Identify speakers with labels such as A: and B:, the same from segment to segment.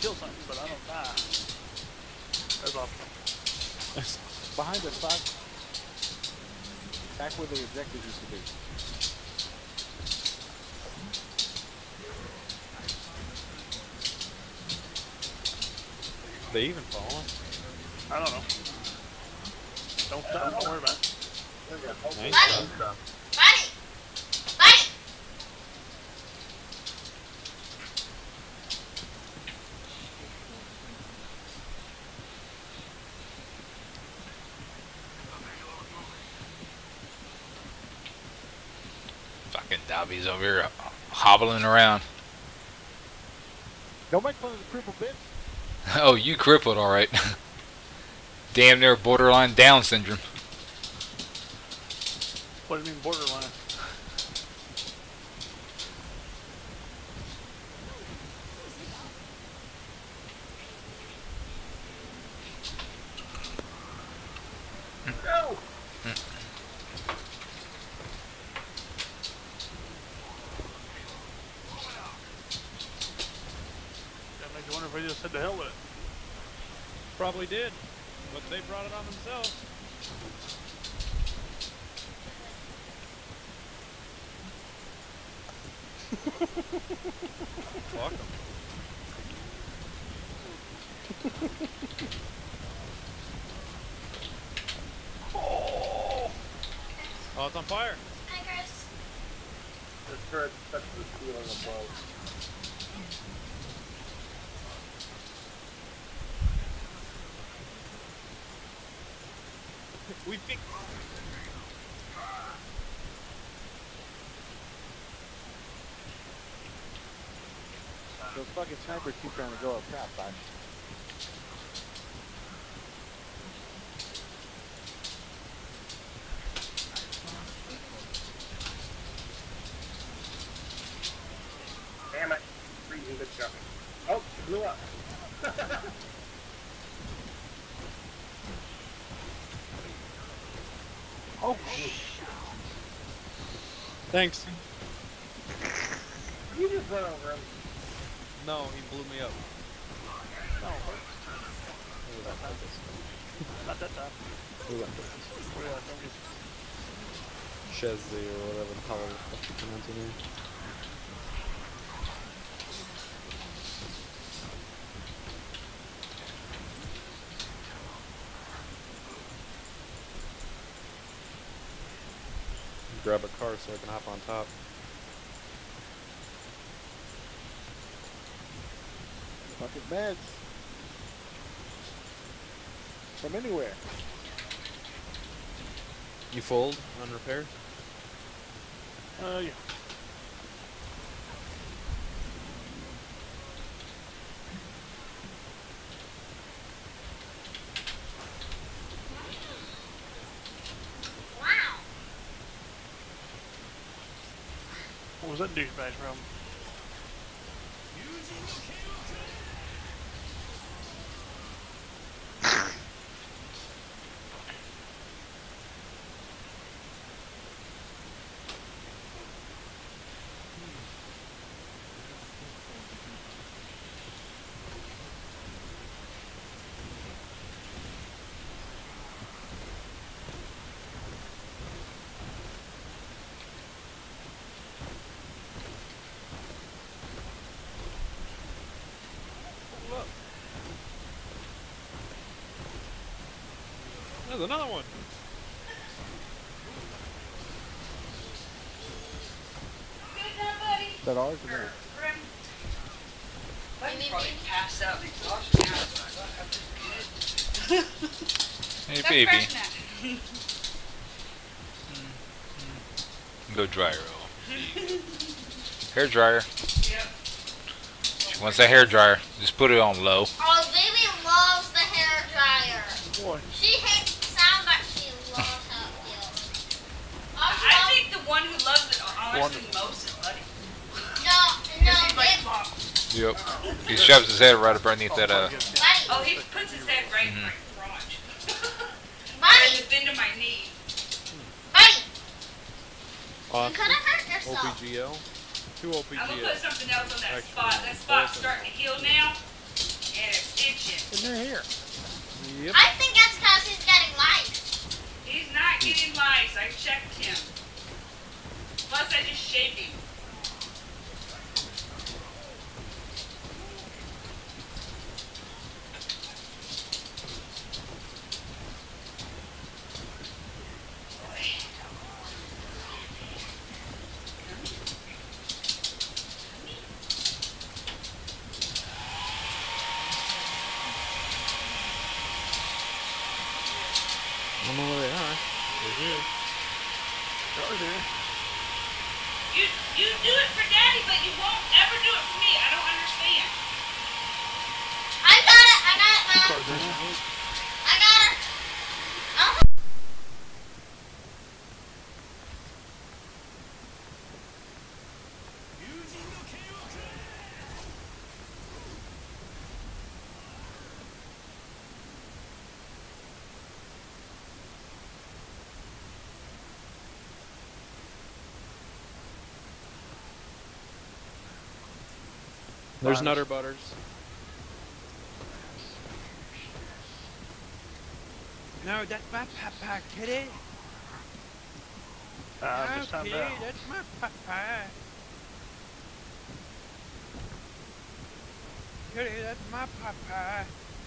A: kill something, but I don't die. That's awesome.
B: Behind us, 5. Back where the objective used to be.
C: They even falling?
A: I don't know. Don't worry about it.
D: Buddy! Buddy! Buddy!
E: Fucking Dobby's over here hobbling around.
B: Don't make fun of the crippled bitch.
E: Oh, you crippled, alright. Damn near borderline Down syndrome.
A: What do you mean borderline?
D: Go!
A: That makes you wonder if they just said to hell with it.
C: Probably did, but they brought it on themselves. Fuck them. Oh, it's on fire.
D: Hi, Chris.
F: This turret touches the ceiling above.
C: We fixed.
B: Those fucking snipers keep trying to go up top, 5.
F: Damn it. Freezing good shot. Oh, it blew up.
B: Oh,
C: Thanks.
F: You just went over him.
C: No, he blew me up.
A: No, not that time.
C: Who went first?
A: Yeah, don't get
C: Chesney or whatever the hell the fuck you pronounce your name. Grab a car so I can hop on top.
B: fucking meds. From anywhere.
C: You fold on repairs?
A: Yeah.
D: Wow.
A: What was that douchebag from?
C: Look. There's another one.
D: Good job, buddy.
B: Is that ours or not?
D: You need me?
G: Pass out exhaustion.
E: Hey,
D: Go
E: baby.
D: freshen up.
E: Go dryer off. Hair dryer.
G: Yep.
E: She wants a hair dryer. Just put it on low.
D: Oh, baby loves the hair dryer.
A: Boy.
D: She hates the sound, but she loves how it feels.
G: I think the one who loves it honestly
A: Wonderful.
G: most is Buddy.
D: No,
G: He's like,
D: it,
G: Mom.
E: Yep. He shoves his head right up underneath that,
D: buddy,
G: Oh, he puts his head right in my crotch. Right
D: buddy,
G: in the bend of my knee.
D: buddy. You
C: Awesome.
D: could have hurt yourself.
C: OPGL. 2
G: I'm gonna put
C: OPGL.
G: something else on that
C: Actually,
G: spot. That spot's
C: both of
G: starting to heal now.
A: you're here.
C: Yep.
D: I think that's because he's getting lice.
G: He's not getting lice. I checked him. Plus, I just shaved him.
C: I don't know where they are. They're here.
A: Over there.
G: You do it for Daddy, but you won't ever do it for me. I don't understand.
D: I got it,
A: Two
D: Mom.
A: cars in there.
D: I got her. Oh.
C: There's Nutter Butters. No, that's my papa, kitty.
A: Just time
C: Okay,
A: out.
C: that's my papa. Kitty, that's my papa.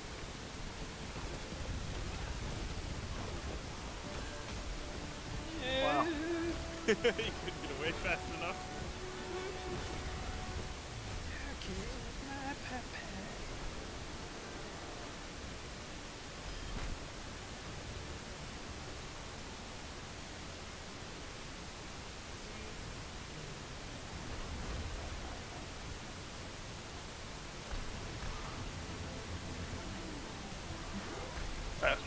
A: Wow.
B: You couldn't get away fast enough.
C: Okay, that's my papa.
A: Faster.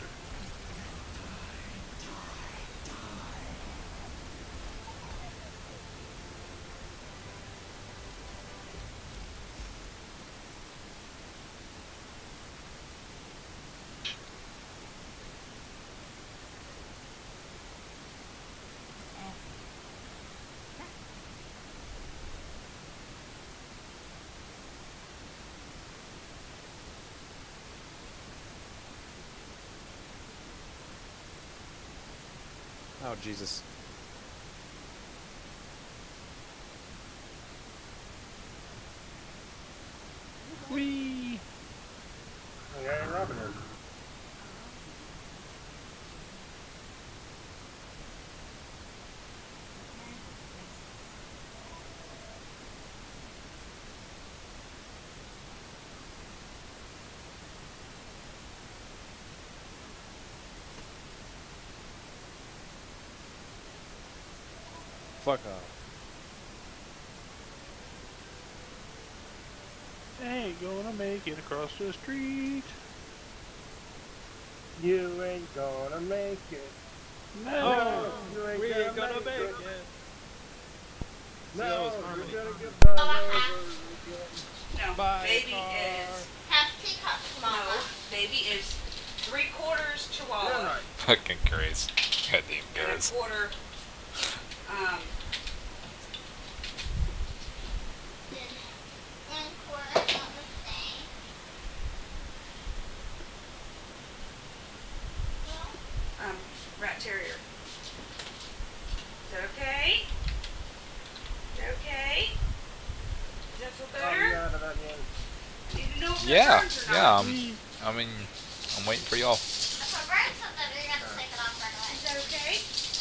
C: Oh, Jesus. Whee!
F: Okay, Robin Hood.
C: Fuck off.
A: Ain't gonna make it across the street.
F: You ain't gonna make it.
A: No.
F: You ain't
C: We
F: gonna,
C: ain't gonna
F: make
C: make
F: it.
C: it.
F: No,
C: that was
F: you're
C: harmony.
F: gonna get run
D: Oh,
F: over again.
G: No,
C: Bye,
G: baby
C: car.
G: is
D: Have teacups,
G: no,
D: Mama.
G: baby is 3/4
F: You're
G: Chihuahua
F: right.
E: Fucking crazy. Goddamn
G: and
E: guys.
G: 1/4
D: And quarter not the same.
G: rat terrier. Is that okay? Is that okay? Does that feel
F: Oh,
G: better?
F: you're out of that yet.
G: Do you know if it
E: Yeah,
G: burns or
E: yeah.
G: not?
E: I mean, I'm waiting for y'all.
D: If it burns something, you're gonna have to take it off right away.
G: Is that okay?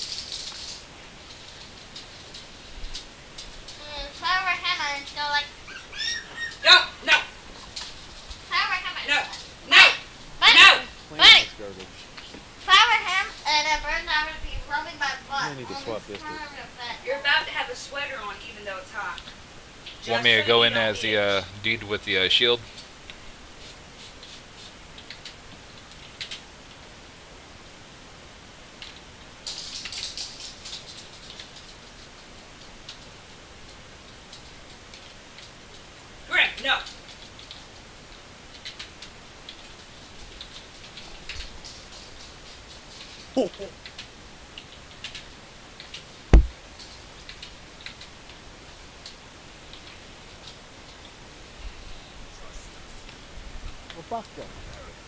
D: If I were him, I'd go like,
G: No, no,
D: if I were him, I'd
G: no,
D: go like,
G: no,
D: buddy,
G: no.
D: buddy.
C: This garbage.
D: If I were him and it burned, I would be rubbing my butt.
C: I need to
D: on
C: swap
D: this
C: this, dude.
D: permanent bed.
G: You're about to have a sweater on even though it's hot.
E: Want me to
G: Just
E: go
G: so
E: in
G: you don't
E: as the
G: itch.
E: dude with the shield?
G: Grim, no.
B: Well, fuck them.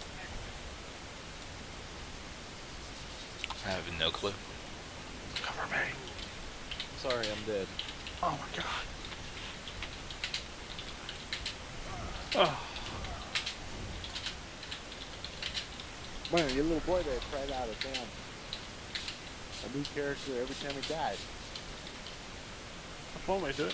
E: I have no clue.
A: Cover me.
C: Sorry, I'm dead.
A: Oh my god. Oh.
B: Man, your little boy there tried out a new character every time he died.
A: How far may do it?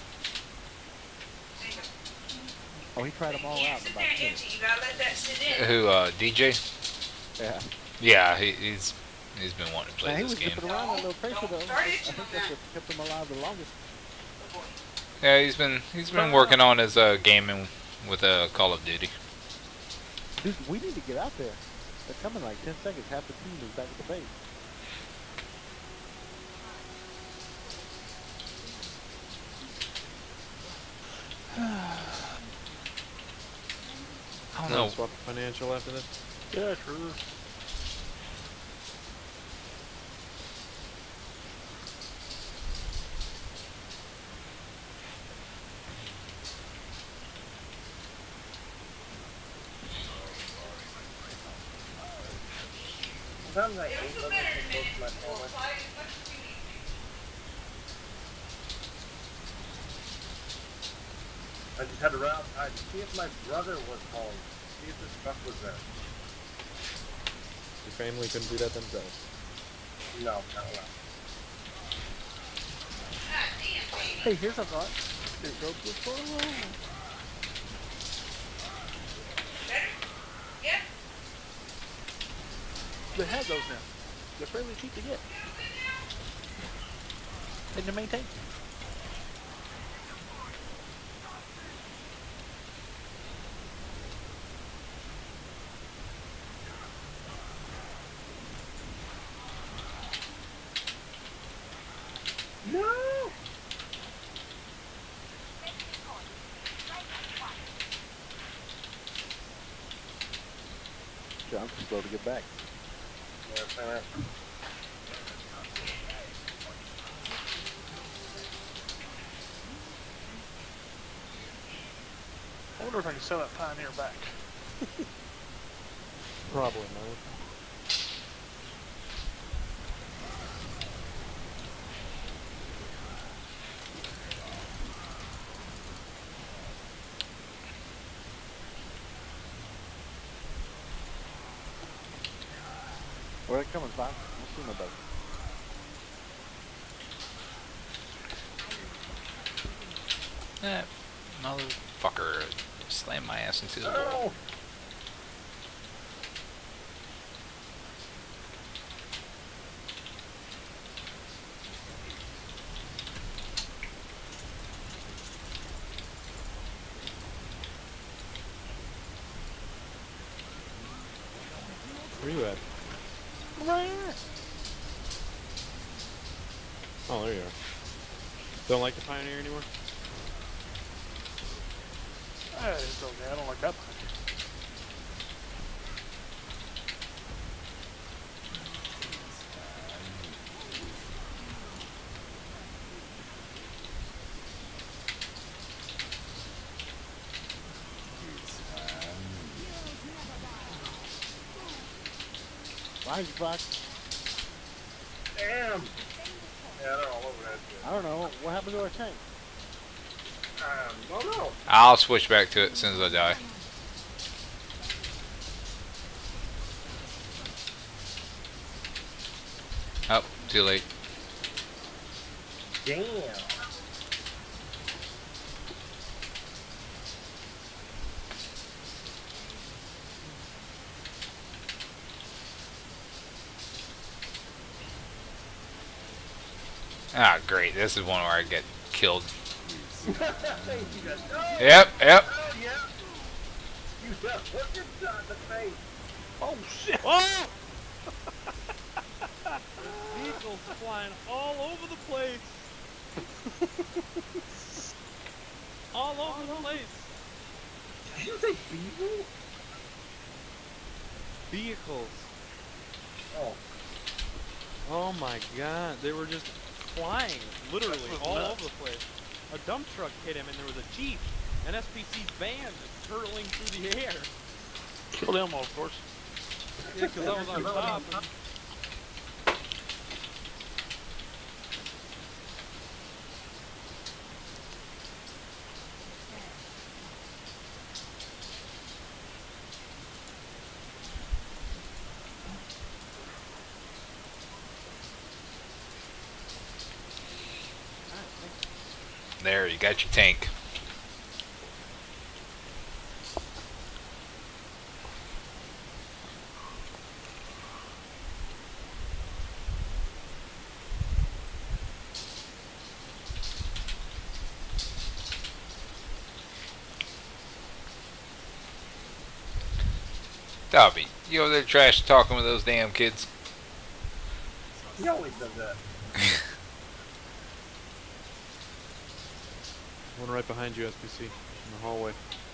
B: Oh, he tried them all
G: You
B: out
G: can't
B: in
G: sit
B: about
G: there
B: 10.
G: empty. You gotta let that sit in.
E: Who, DJ?
B: Yeah.
E: Yeah, he's been wanting to play
B: Man, he
E: this
B: was
E: game.
B: zipping around that little tracer though. I
G: Start
B: think
G: itching on
B: that's
G: that.
B: what kept him alive the longest.
E: Yeah, he's been working on his gaming with Call of Duty.
B: Dude, we need to get out there. They're coming like 10 seconds. Half the team is back at the base.
E: I don't
C: No
E: know.
C: swap financial after this.
A: Yeah, true.
F: Sometimes I hate living so close to my family. I just had to run outside to see if my brother was home. See if his truck was there.
C: Your family couldn't do that themselves.
F: No, not allowed.
B: Hey, here's a thought. There goes the photo.
G: Better? Yeah?
B: They have those now. They're fairly cheap to get. And to maintain.
F: No!
B: John's slow to get back.
F: Yeah, fair.
A: I wonder if I can sell that Pioneer back.
C: Probably not.
B: Where they coming, Bob? I don't see nobody.
E: That motherfucker slammed my ass into the wall.
F: Oh!
C: Where you at?
B: Right here.
C: Oh, there you are. Don't like the Pioneer anymore?
A: It's okay. I don't like that Pioneer.
B: Why is you box?
F: Damn! Yeah, they're all over that shit.
B: I don't know. What happened to our tank?
F: No, no.
E: I'll switch back to it as soon as I die. Oh, too late.
F: Damn.
E: Ah, great. This is one where I get killed.
F: You got, oh,
E: Yep, yep.
F: oh, yeah. You just put your shot in the face.
B: Oh, shit.
C: Oh! Vehicles flying all over the place. All over the place.
F: Did you say beagle?
C: Vehicles.
F: Oh.
C: Oh my god, they were just flying, literally,
A: That was
C: all
A: nuts.
C: over the place. A dump truck hit him and there was a Jeep, an SPC van just hurtling through the air.
A: Killed Elmo, of course.
C: Yeah, because I was on top. And
E: there. You got your tank. Dobby, you over there trash talking with those damn kids?
F: He always does that.
C: One right behind you, SPC, in the hallway.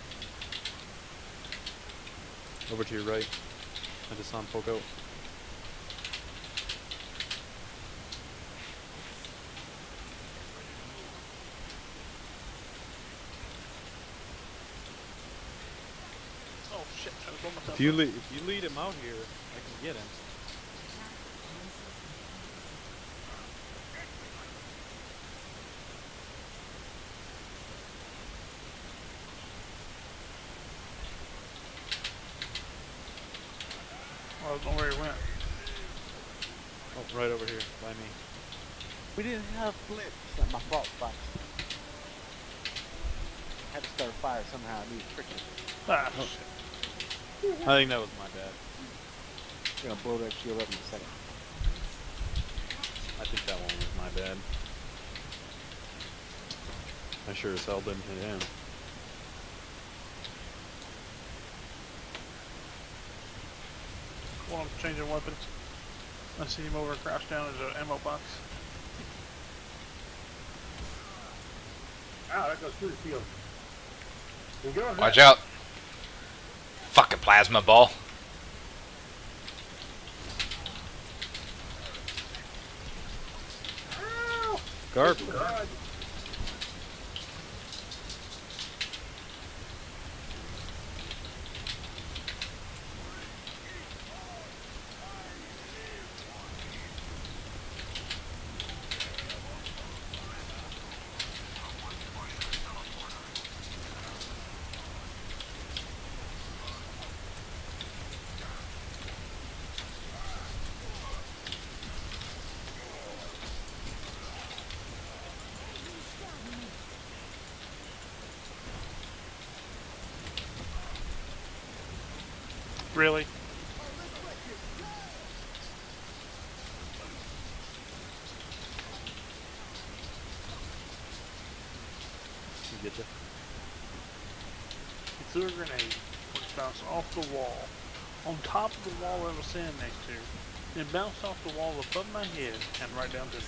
C: Over to your right. I just saw him poke out.
A: Oh shit, I was on myself.
C: If you lead him out here, I can get him.
A: I don't know where he went.
C: Oh, right over here, by me.
B: We didn't have flips. Not my fault, Fox. Had to start a fire somehow. I needed friction.
A: Ah,
C: Oh.
A: shit.
C: I think that was my bad.
B: We're gonna blow that shield up in a second.
C: I think that one was my bad. I sure as hell didn't hit him.
A: While I'm changing weapons, I see him over crouched down as an ammo box.
F: Wow, that goes through the field. You go ahead.
E: Watch out. Fucking plasma ball.
F: Ow!
C: Garbage.
F: God.
A: Really?
C: You get you.
A: He threw a grenade, which bounced off the wall, on top of the wall I was standing next to, then bounced off the wall above my head and right down to me.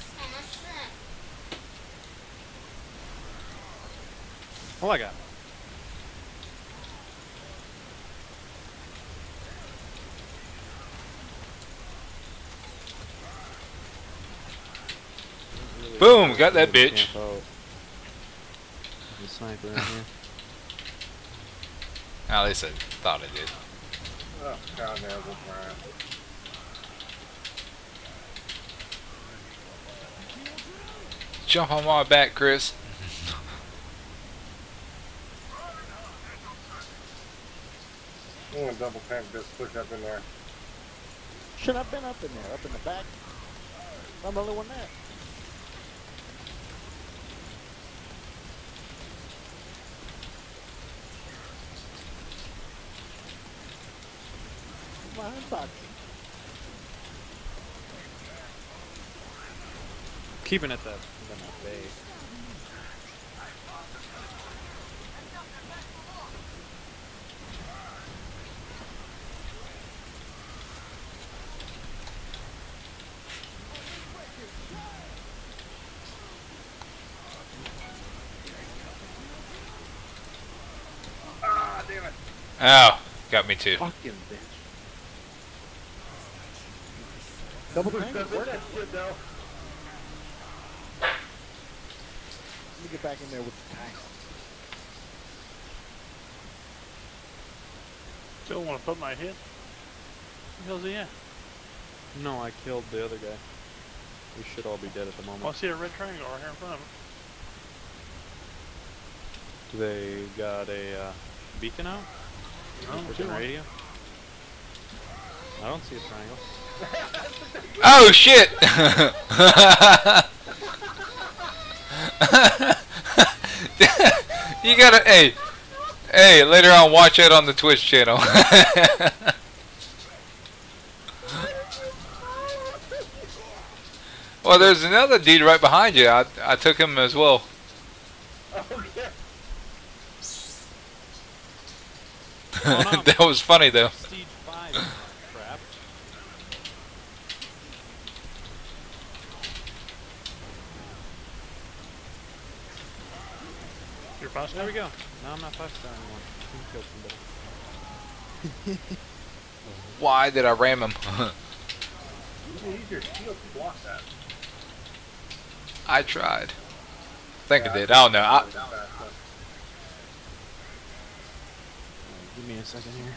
C: Oh, I got it.
E: Boom, got that bitch.
C: There's a sniper in here.
E: At least I thought I did.
F: Oh, God, now this Ryan.
E: Jump on my back, Chris.
F: I'm gonna double tap this, push up in there.
B: Should have been up in there, up in the back. I'm the only one there. My box.
C: Keeping it that bay.
F: Ah, damn it.
E: Oh, got me too.
B: Fucking bitch. Double
F: Push
B: tank?
F: that
B: Where
F: bitch, that shit, though.
B: Let me get back in there with the tank.
A: Still want to put my head? Where's he at?
C: No, I killed the other guy. We should all be dead at the moment.
A: Well, I see a red triangle right here in front of him.
C: They got a beacon out?
A: No,
C: Freaking radio? I don't see a triangle.
E: Oh shit! You gotta, hey, later on watch it on the Twitch channel. Well, there's another dude right behind you. I took him as well.
F: Okay.
E: That was funny though.
C: Prestige 5 is not trapped.
A: You're fast
C: There we go. No, I'm not 5-star anymore. Team killed somebody.
E: Why did I ram him?
F: You can use your shield to block that.
E: I tried. I think I did. I don't know.
C: Give me a second here.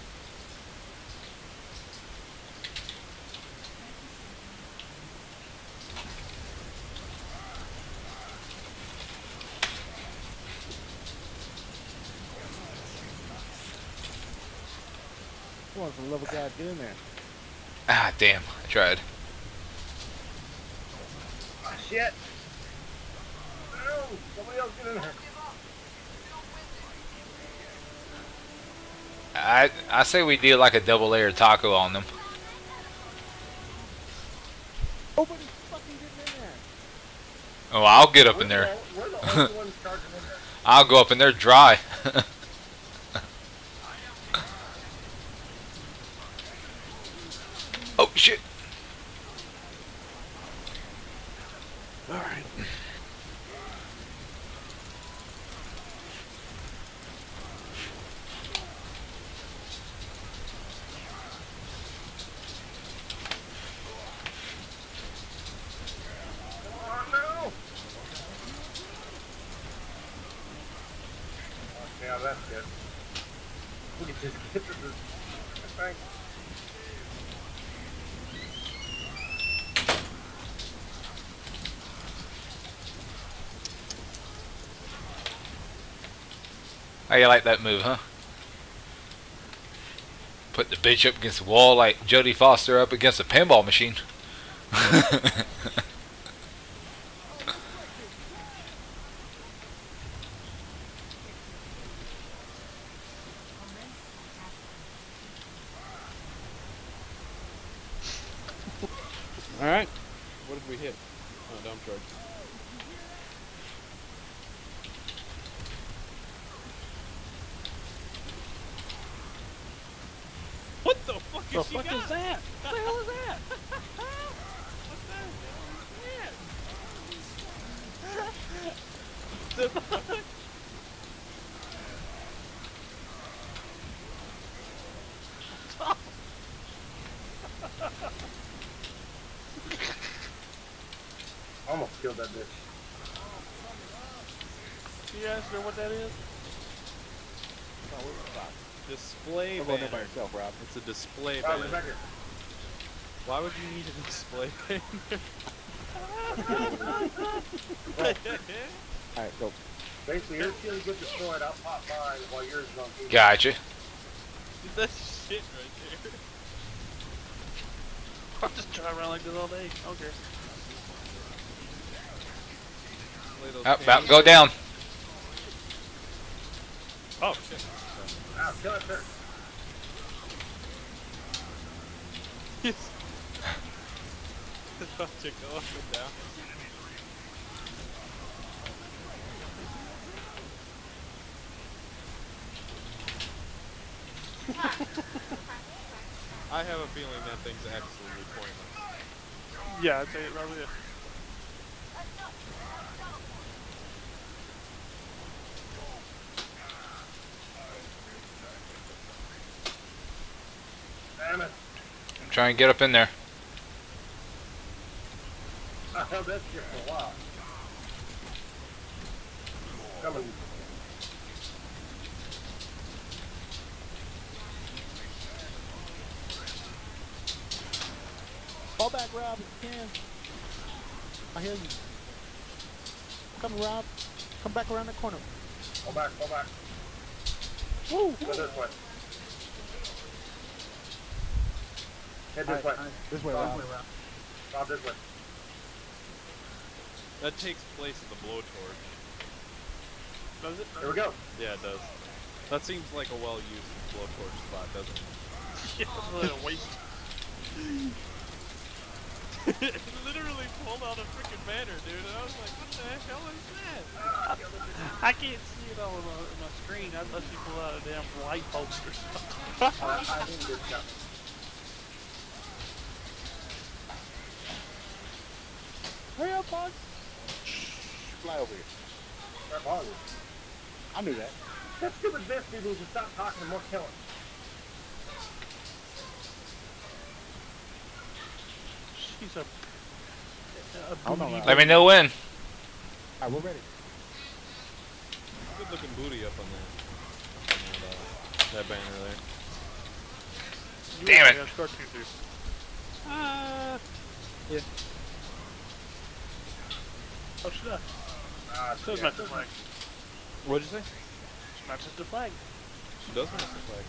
B: Come on, for the love of God, get in there.
E: Ah, damn. I tried.
F: Ah, shit. No, somebody else get in there.
E: I say we do like a double layer taco on them.
B: Nobody's fucking getting in there.
E: Oh, I'll get up in there.
F: We're the only ones charging in there.
E: I'll go up in there dry. Oh shit.
B: Alright.
F: Oh no! Yeah, that's good. We can just get to this thing.
E: How you like that move, huh? Put the bitch up against the wall like Jodie Foster up against a pinball machine.
C: Alright. What did we hit? Oh, dump truck. What the fuck
A: The
C: is she
A: fuck
C: got?
A: is that?
C: What the hell is that? What the fuck?
F: Almost killed that bitch.
A: You guys know what that is?
C: Display
B: Don't go in there by
C: banner.
B: yourself, Rob.
C: It's a display
F: Rob,
C: banner.
F: back here.
C: Why would you need a display banner?
B: Alright, go.
F: Basically, your shield gets destroyed, I'll pop mine while yours is on TV.
E: Gotcha.
C: That's shit right there.
A: I'll just drive around like this all day. Okay.
C: Play those
E: Up,
C: games.
E: go down.
C: Oh shit.
F: Ow, kill it first.
C: It's about to go up and down. I have a feeling that thing's absolutely pointless.
A: Yeah, I'd say it probably is.
F: Damn it.
E: Try and get up in there.
F: I held that shit for a while. Coming.
B: Fall back, Rob, if you can. I hear you. Come, Rob. Come back around the corner.
F: Fall back, fall back.
B: Woo!
F: Go this way. Head this
B: Alright,
F: way.
B: this way, Rob.
F: Rob, this way.
C: That takes place of the blowtorch.
A: Does it?
F: There we go.
C: Yeah, it does. That seems like a well-used blowtorch spot, doesn't it?
A: Yeah, it's like a waste.
C: It literally pulled out a freaking banner, dude, and I was like, what the heck hell is that?
A: I can't see it on my screen. I thought you pulled out a damn light post or something.
F: I need this stuff.
B: Hurry up, Bug. Fly over here.
F: Start bothering.
B: I knew that.
F: That stupid vest dude needs to stop talking and more killing.
A: She's a
B: Hold on,
A: booty.
E: Let me know when.
B: Alright, we're ready.
C: Good looking booty up on that banner there.
A: You
E: Damn
A: really
E: it.
A: gotta start to do.
C: Yeah.
A: Oh, she does. So
F: Yeah.
A: matches the flag.
C: What'd you say?
A: She matches the flag.
C: She does match the flag.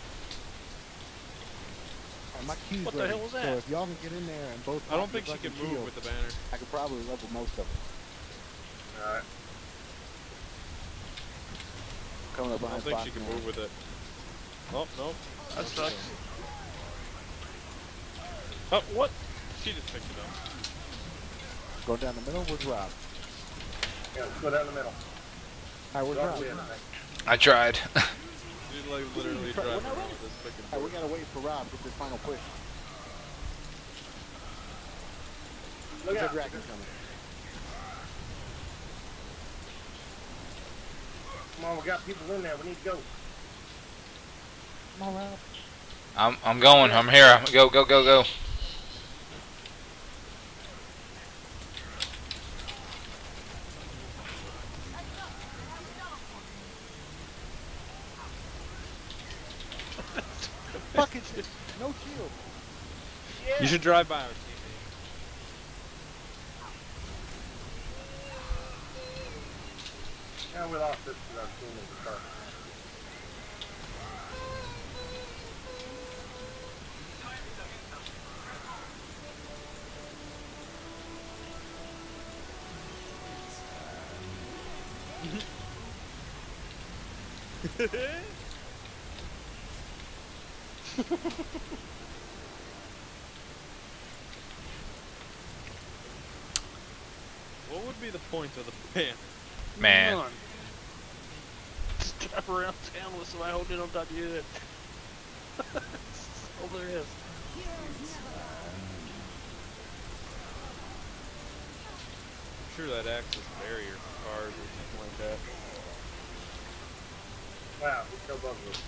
B: Alright, my cue's
A: What the
B: ready.
A: hell was that?
B: So if y'all can get in there and both
C: I don't
B: pop
C: think
B: your
C: she can
B: fucking
C: move
B: shield,
C: with the banner.
B: I could probably level most of them.
F: Alright.
B: Coming up
C: I don't
B: behind
C: think
B: Fox
C: she can
B: now.
C: move with it. Oh, no.
A: That sucks.
C: Oh, what? She just picked it up.
B: Going down the middle, where's Rob?
F: Yeah, let's go down the middle.
B: Alright, where's Rob?
F: Rob win, I think.
E: I tried.
C: She's like literally
B: We're
C: driving
B: not
C: around
B: ready.
C: with this freaking
B: Alright, we
C: board.
B: gotta wait for Rob to get this final push.
F: Look
B: There's a
F: out.
B: dragon coming.
F: Come on, we got people in there. We need to go.
B: Come on, Rob.
E: I'm going. I'm here. Go, go, go, go.
B: Fucking shit. No shield.
C: You should drive by our teammate.
F: Yeah, we lost this to our team in the car.
C: What would be the point of the ban?
E: Man.
A: None. Just drive around town with somebody holding on top of your head. That's all there is.
C: I'm sure that acts as a barrier for cars or something like that.
F: Wow, we killed both of them.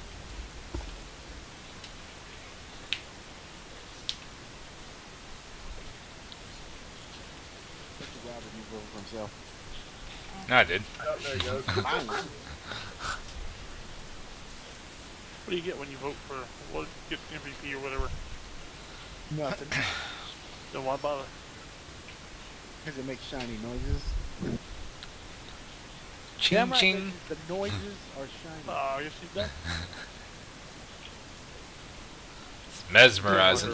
B: Look at Rob and he voted for himself.
E: No, I did.
F: Oh, there he goes.
B: Finally.
A: What do you get when you vote for what get MVP or whatever?
B: Nothing.
A: Then why bother?
B: Because it makes shiny noises.
E: Ching
B: Damn right,
E: ching.
B: The noises are shiny.
A: Oh, yes, you done.
E: It's mesmerizing.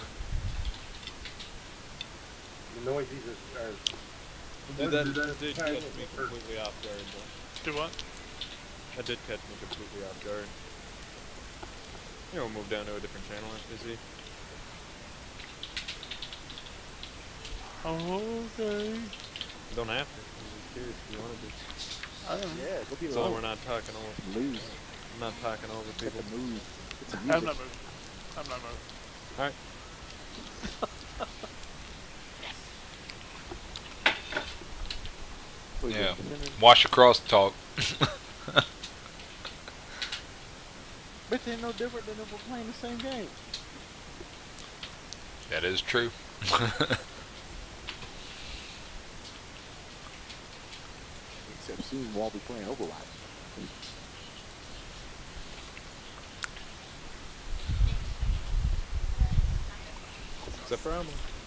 F: The noises are
C: Dude, that did catch me completely off guard, though.
A: Do what?
C: That did catch me completely off guard. You know, we'll move down to a different channel, FPC.
A: Okay.
C: You don't have to. I'm just curious if you want to do.
A: I don't know.
B: Yeah, go be
C: So
B: alone.
C: we're not talking over.
B: Lose.
C: I'm not talking over
B: Get
C: people.
B: the move. Get the
A: I'm
B: music.
A: not moving. I'm not moving.
C: Alright.
B: What, you
E: Yeah.
B: finished?
E: Watch your crosstalk.
B: But they ain't no different than if we're playing the same game.
E: That is true.
B: Except soon we'll all be playing Overwatch.
C: Except for Emma.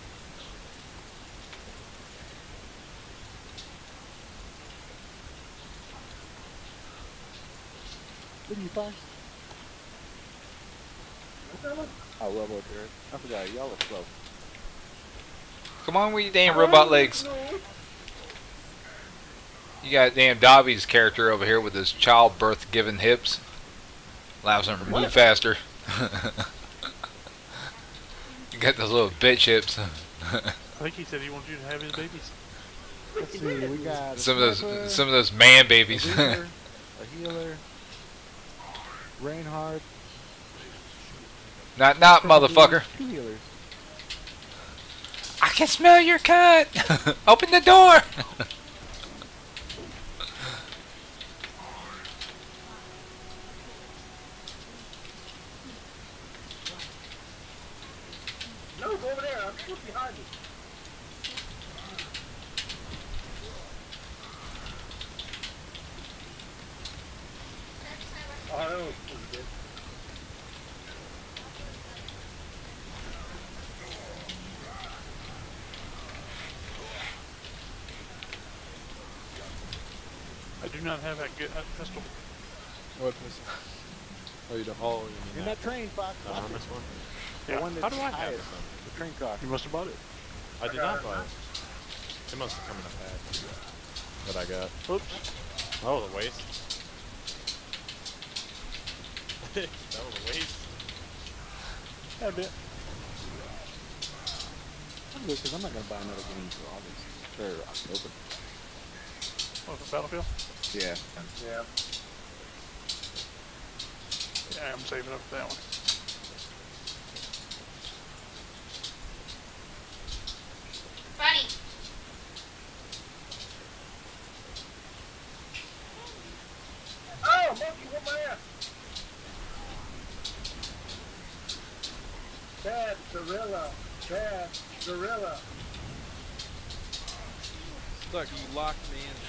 B: Didn't you find? Oh, Robo Turret. I forgot, y'all are slow.
E: Come on with your damn robot legs. You got damn Dobby's character over here with his childbirth given hips. Allows him to move faster. You got those little bitch hips.
A: I think he said he wants you to have his babies.
B: Let's see, we got a
E: Some
B: sniper,
E: of those man
B: a
E: babies.
B: leader, a healer, Reinhardt,
E: Not motherfucker.
B: 2 healers.
E: I can smell your cunt. Open the door.
F: No, go over there. I'm just behind you. Oh, that was pretty good.
A: I do not have that good pistol.
C: What is Oh, you don't. Oh, you
B: In
C: mean
B: that train, Fox.
C: the
B: Watch it.
C: harness one?
B: The
A: Yeah.
B: one
C: How
B: that's
C: do I have
B: highest.
C: it then?
B: The train car.
A: You must have bought it.
C: I did not buy it. It must have come in a pack that I got.
A: Oops.
C: Oh, the waste. That was a waste.
A: Yeah, a bit.
B: I'm good because I'm not going to buy another game for August. Or October.
A: Oh, the Battlefield?
B: Yeah.
F: Yeah.
A: Yeah, I'm saving up for that one.
D: Buddy.
F: Oh, monkey with my ass. Bad gorilla. Bad gorilla.
C: Stuck, you locked me in.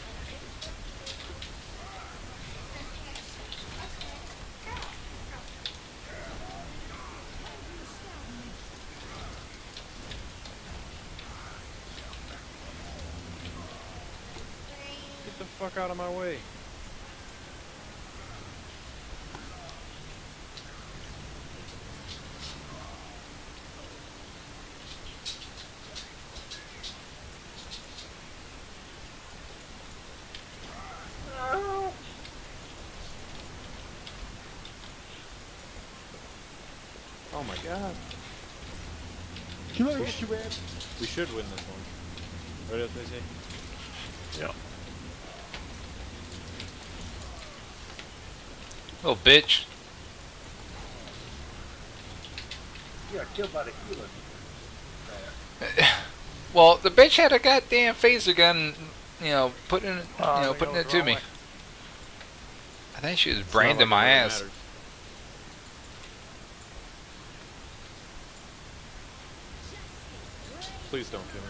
C: Get the fuck out of my way.
F: Oh.
C: Oh my god.
B: You want to get you, man?
C: We should win this one. What else they say?
A: Yeah.
E: Little bitch.
F: You got killed by the healer.
E: Well, the bitch had a goddamn phaser gun, you know, putting it,
A: Oh,
E: you know,
A: I think
E: putting
A: I
E: it
A: was
E: to
A: wrong
E: me.
A: way.
E: I think she was
C: It's not
E: branding
C: like it
E: my
C: really
E: ass.
C: matters. Please don't kill me.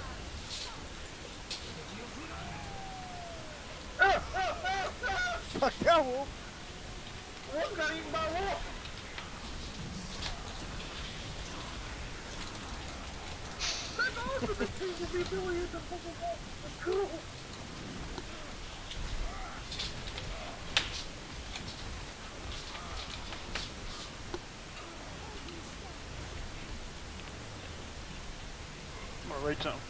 B: Fuck that wolf.
F: Wolf got eaten by a wolf. That's awesome. This thing will be doing it. The fucking wolf. That's cool.
A: I'm gonna rate something.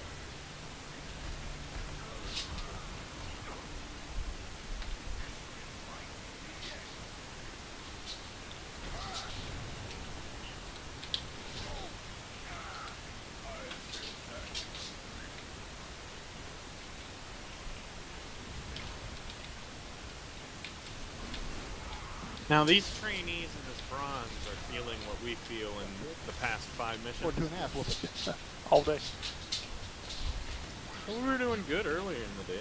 C: Now these trainees in this bronze are feeling what we feel in the past 5
B: Or
C: missions.
B: 2.5 wolf.
A: All day.
C: Well, we were doing good earlier in the day.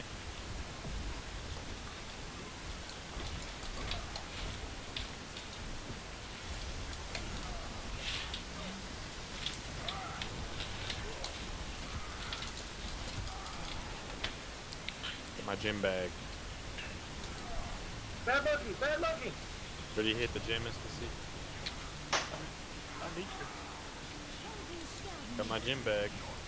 C: Get my gym bag.
F: Bad monkey. Bad monkey.
C: Ready to hit the gym, Mr. C?
A: I need you.
C: Got my gym bag.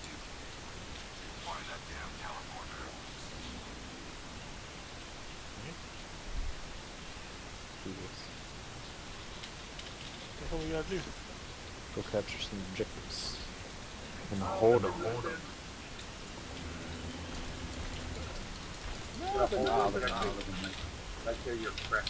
C: Do this.
A: What the hell we gotta do?
C: Go capture some objectives. And hold them.
F: Put up a little bit of right there, you're correct.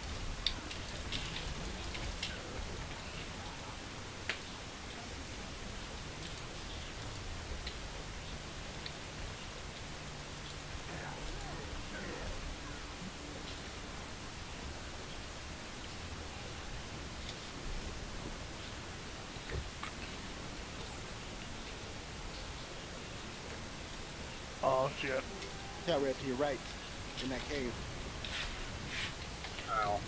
A: Oh shit.
B: Yeah, right to your right, in that cave.
F: Ow.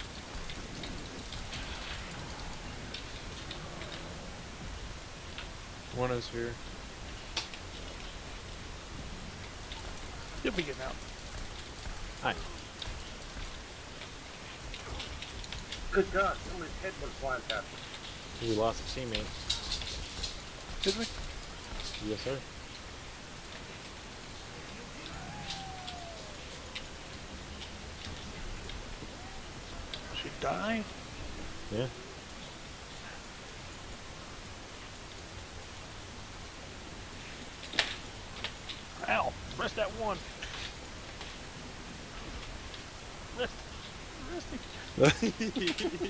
C: One is here.
A: You'll be getting out.
C: Hi.
F: Good God, somebody's head was flying past us.
C: We lost a teammate.
A: Did we?
C: Yes, sir.
A: She died?
C: Yeah.
A: Ow! Rest that one. Rest.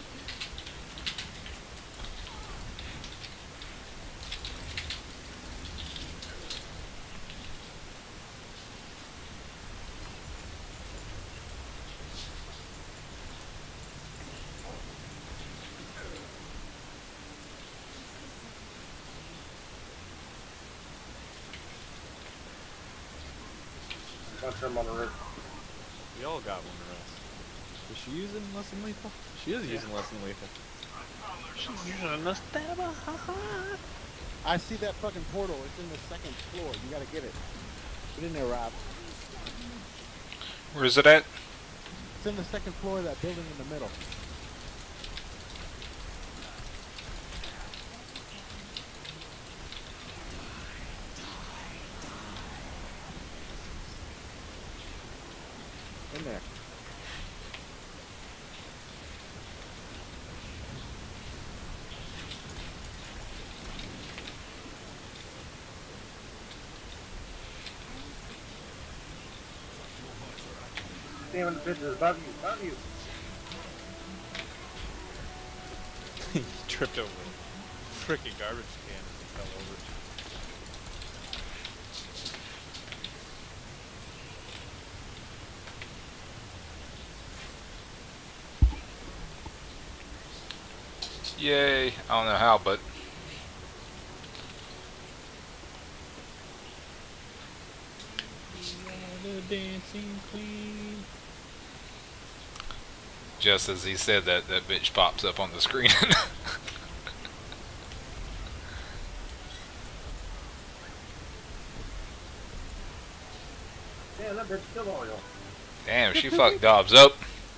F: Bunch of them on the roof.
C: We all got one of us. Is she using less than lethal? She is using less than lethal.
A: She's using a stabber.
B: I see that fucking portal. It's in the second floor. You gotta get it. Get in there, Rob.
E: Where is it at?
B: It's in the second floor of that building in the middle. In there.
F: Damn, the bitch is above you, above you.
C: He tripped over a freaking garbage can and fell over.
E: Yay. I don't know how, but
C: The dancing queen.
E: just as he said that, that bitch pops up on the screen.
F: Damn, that bitch still on you.
E: Damn, she fucked Dobbs up.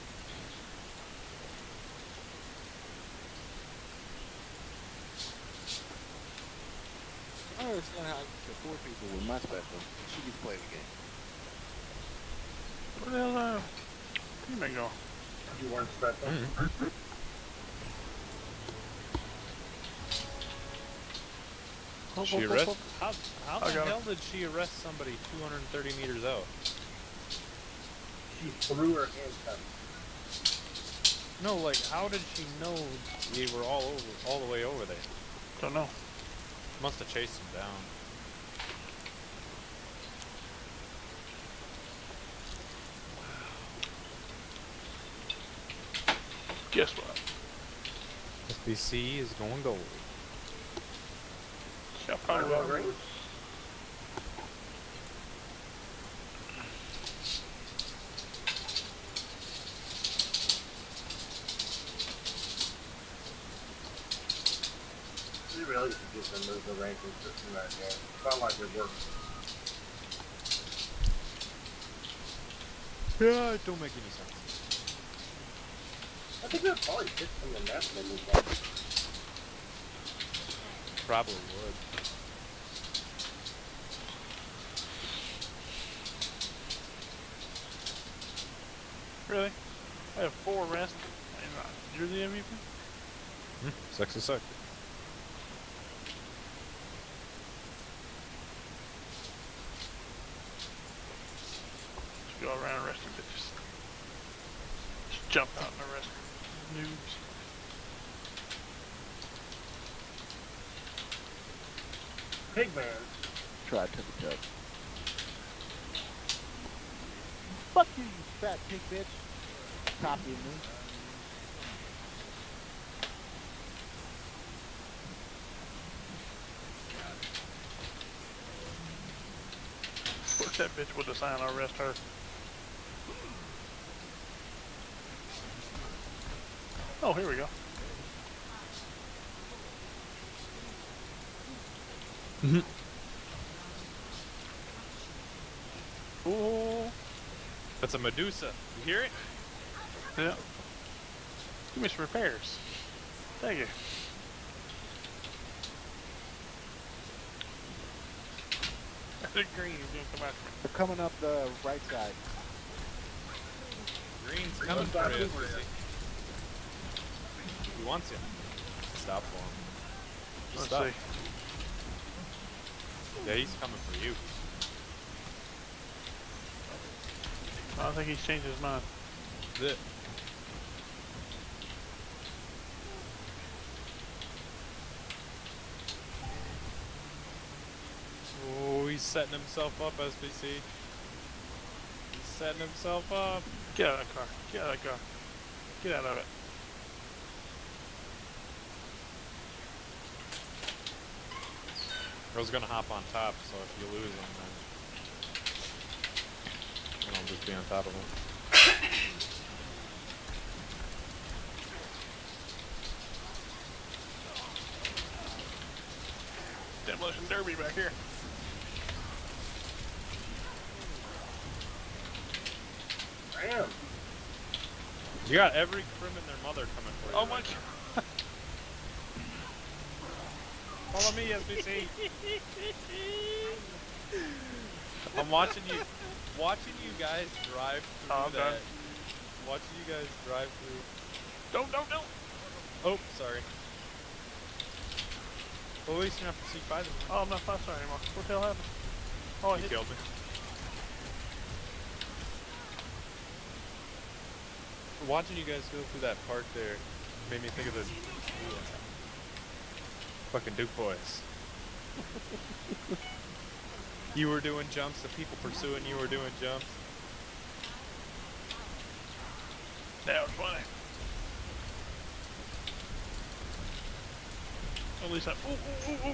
B: I don't understand how I can support people with my special. She gets played the game.
A: Where the hell teammate go?
F: You weren't special.
C: She arrest? How
A: I
C: the
A: got
C: hell did she arrest somebody 230 meters out?
F: She threw her handcuffs.
C: No, like how did she know we were all the way over there?
A: Don't know.
C: Must have chased him down.
A: Guess what?
C: SBC is going gold.
A: Shall probably
F: Well,
A: run
F: great. You really should just remove the ranking system that game. It's not like it works.
C: Yeah, it don't make any sense.
F: I think that probably fits from the map that we got.
C: Probably would.
A: Really? I have 4 arrests. You're the MVP?
C: Sexy suck.
A: Go around arresting bitches. Just jump out and arrest noobs.
F: Pigman.
B: Try to the judge. Fuck you, you fat pig bitch. Copying me.
A: Push that bitch with a sign, I'll arrest her. Oh, here we go. Oh,
C: That's a Medusa. You hear it?
A: yeah. Give me some repairs. Thank you. The green is gonna come after me.
B: They're coming up the right side.
C: Green's coming for you. He wants you. Stop for him. Just
A: Let's
C: stop.
A: see.
C: Yeah, he's coming for you.
A: I don't think he's changed his mind.
C: That's it. Oh, he's setting himself up, SBC. He's setting himself up.
A: Get out of that car. Get out of that car. Get out of it.
C: I was gonna hop on top, so if you lose him, then I'll just be on top of him.
A: Demolition Derby back here.
F: Damn.
C: You got every crim and their mother coming for you.
A: Oh
C: right
A: my
C: now.
A: god.
C: Follow me, SBC. I'm watching you guys drive through
A: Oh, okay.
C: that. Watching you guys drive through.
A: Don't.
C: Oh, sorry. Well, at least you're not for C5 anymore.
A: Oh, I'm not fast anymore. What the hell happened? Oh, I
C: You
A: hit
C: killed me. Watching you guys go through that park there made me think of the fucking Duke boys. You were doing jumps, the people pursuing you were doing jumps.
A: That was funny. At least I. Ooh.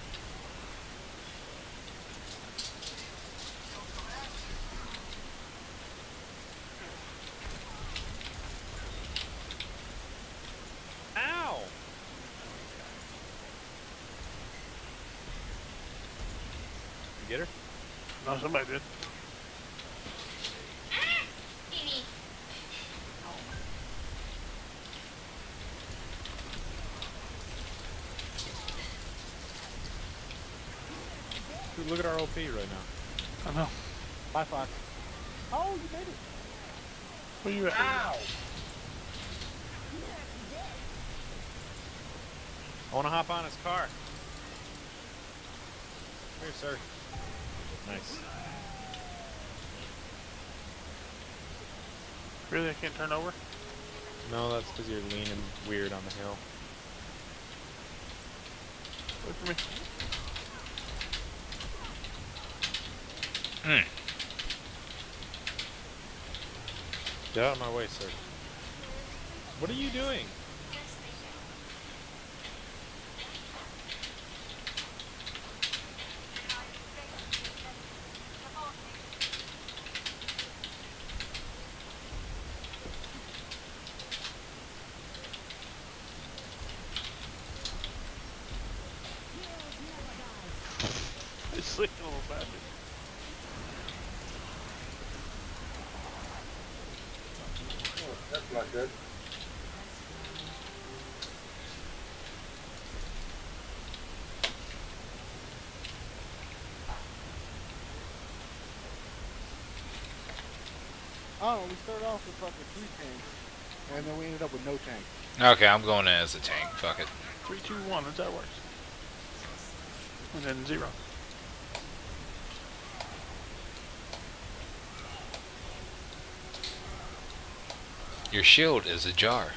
C: Ow! You get her?
A: No, somebody did.
D: Baby.
C: Dude, look at our OP right now.
A: I know.
B: Bye, Fox. Oh, you made it.
A: Where you at?
F: Ow!
C: I wanna hop on his car. Here, sir. Nice.
A: Really? I can't turn over?
C: No, that's because you're leaning weird on the hill.
A: Wait for me.
C: Get out of my way, sir. What are you doing?
A: It's sleeping a little bastard.
F: Oh, that's not good.
B: Oh, we started off with fucking 3 tanks, and then we ended up with no tank.
E: Okay, I'm going in as a tank. Fuck it.
A: 3, 2, 1. That's how it works. And then 0.
E: Your shield is ajar.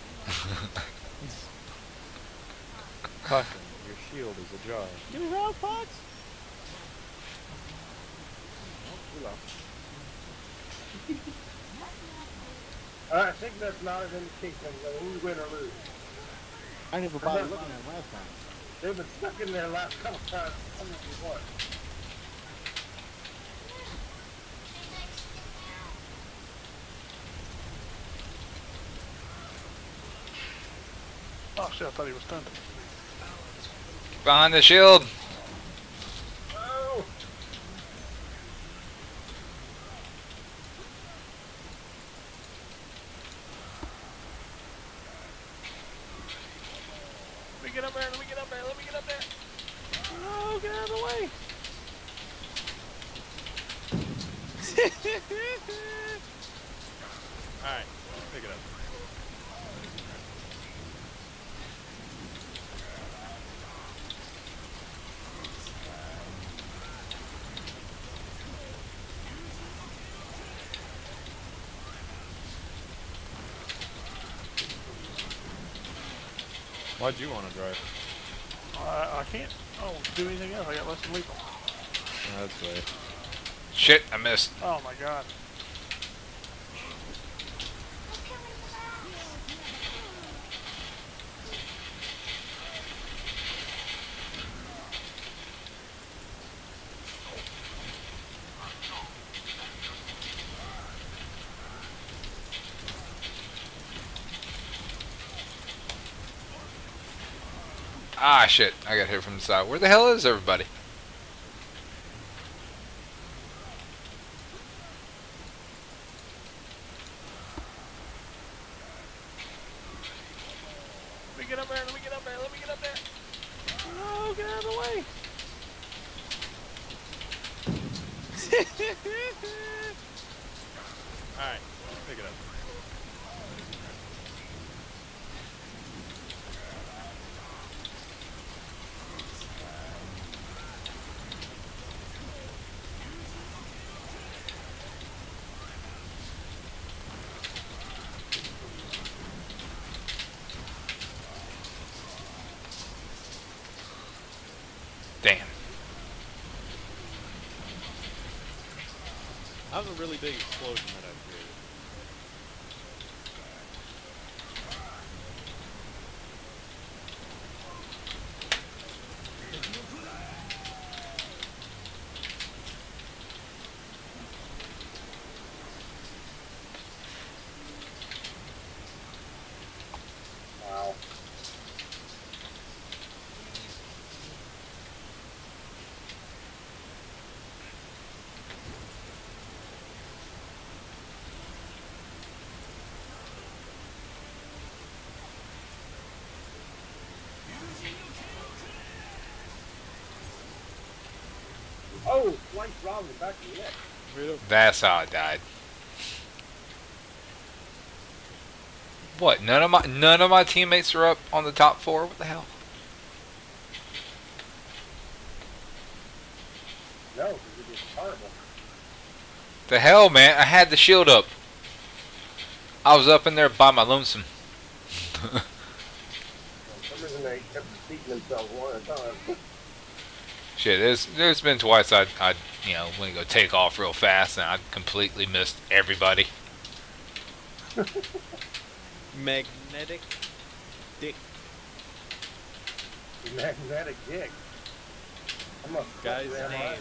C: Caution, your shield is ajar.
B: Get around, Fox.
F: I think that's not an indication of who win or lose.
B: I didn't even bother looking at him last time.
F: They've been stuck in there last couple times. I don't know what.
A: Oh shit, I thought he was stunned.
E: Behind the shield.
F: Oh!
A: Let me get up there, let me get up there, let me get up there.
B: No, get out of the way.
C: Alright, pick it up. Why'd you want to drive?
A: I can't do anything else. I got less than lethal.
C: Oh, that's right.
E: Shit, I missed.
A: Oh my god.
E: Ah, shit. I got hit from the side. Where the hell is everybody?
A: Let me get up there, let me get up there, let me get up there.
B: No, get out of the way.
C: Alright, pick it up.
E: Damn.
C: That was a really big explosion that I created.
F: Wow. Oh, slice Rob in the back of the neck.
C: Straight up.
E: That's how I died. What? None of my teammates are up on the top 4? What the hell?
F: No, because it was horrible.
E: The hell, man? I had the shield up. I was up in there by my lonesome.
F: For some reason they kept beating themselves one at a time.
E: Shit, there's been twice I'd you know, want to go take off real fast and I'd completely missed everybody.
C: Magnetic dick.
F: Magnetic dick. I'm a
C: Guy's name.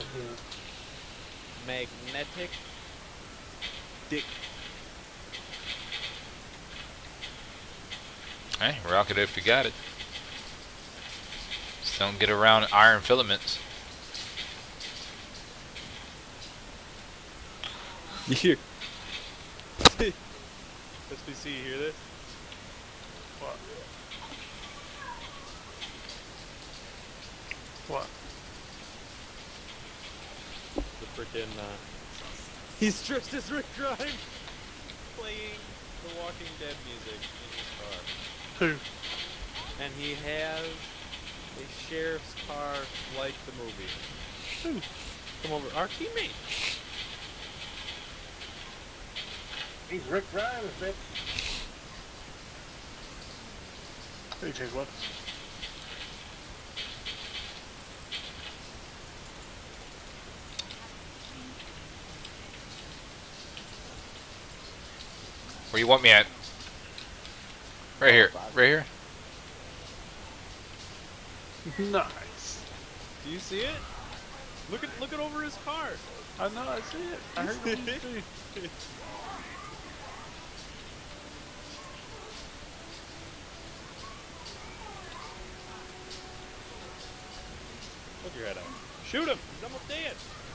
C: Magnetic dick.
E: Hey, rock it if you got it. Just don't get around iron filaments.
C: Here. SBC, you hear this?
A: What? What?
C: The frickin' he's dressed as Rick Grimes playing the Walking Dead music in his car.
A: Who?
C: And he has a sheriff's car like the movie.
A: Who?
C: Come over, our teammate.
F: He's Rick Grimes, bitch.
A: Hey, take what?
E: Where you want me at? Right here. Right here.
A: Nice.
C: Do you see it? Look at over his car.
A: I know, I see it. I heard it too.
C: Put your head out. Shoot him. He's almost dead.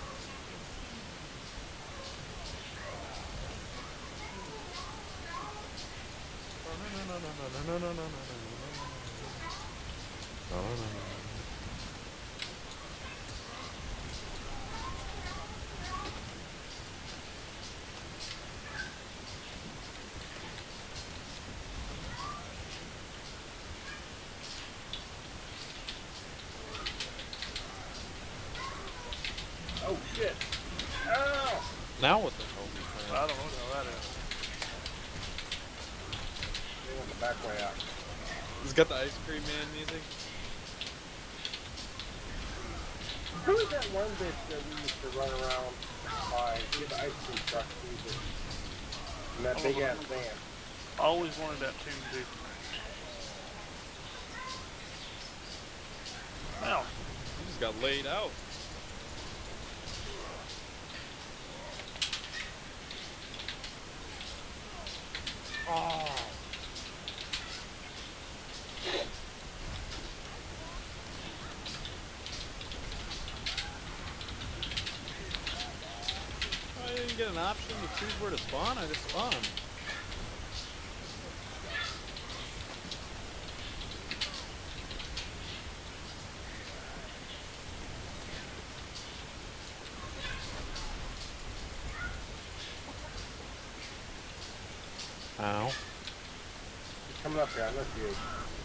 F: Oh shit. Ow!
C: Now what the hell?
A: I don't know what that is.
F: They went the back way out.
C: He's got the ice cream man music.
F: Who was that one bitch that we used to run around by? He had the ice cream truck. And that big ass van.
A: I always wanted that tune too. Wow.
C: He just got laid out. Oh. I didn't get an option to choose where to spawn. I just spawned. Ow.
F: He's coming up here. I know you.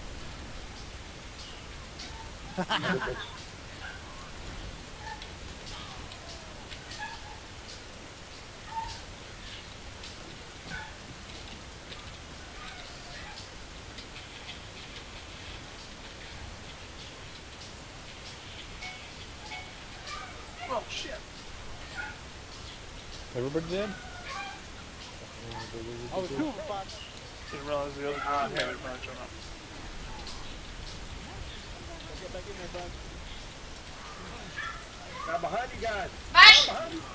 A: Oh shit.
C: Everybody dead?
B: I was doing fine.
A: Didn't realize the other guy had a bunch on him.
B: Get back in there, bud.
F: Now behind you guys.
D: Bye.
F: Behind you.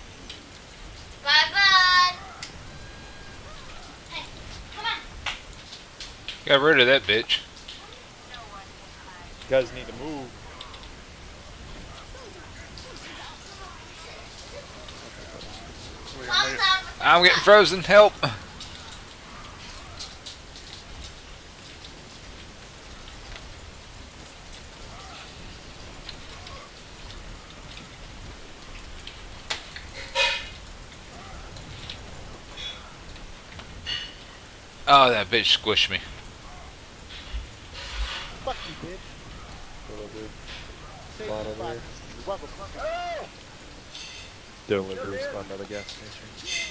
D: Bye-bye. Hey, come on.
E: Got rid of that bitch.
C: You guys need to move.
D: Mom's out.
E: I'm getting frozen. Help. Oh, that bitch squished me.
B: Fuck you, bitch.
C: Hello, dude.
B: Take
C: Spawn
B: the
C: over
B: fuck.
C: here.
B: You motherfucker.
F: Oh!
C: Delivery spawn by the gas station.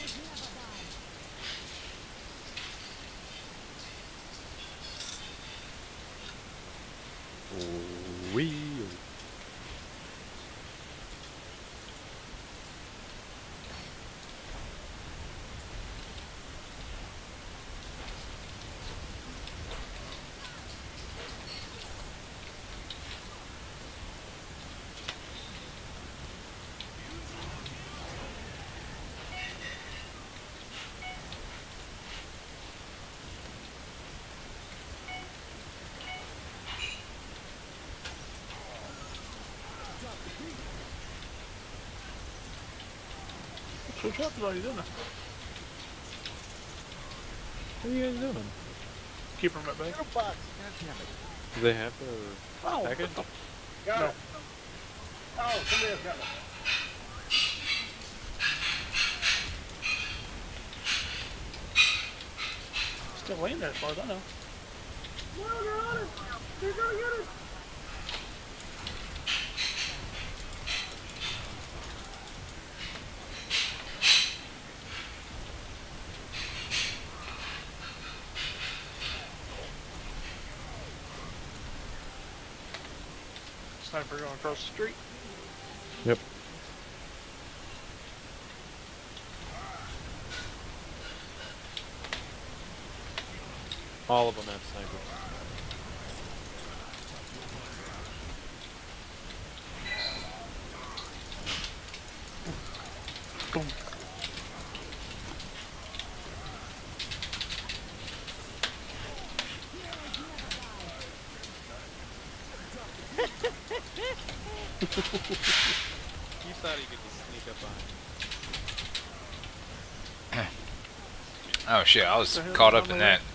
C: Wee.
A: So what's already doing that?
C: What are you guys doing?
A: Keep him at bay.
B: Little box. God damn it.
C: Do they have the
A: Oh,
C: package?
F: Got
A: No.
F: it. Oh, somebody else got it.
A: Still laying there as far as I know.
F: No, they're on it. They're gonna get it.
A: Sniper going across the street.
B: Yep.
C: All of them have snipers.
A: Boom.
C: You thought he could just sneak up on him.
E: Oh shit, I was
A: The hell
E: caught
A: is
E: up
A: on
E: in
A: the
E: that.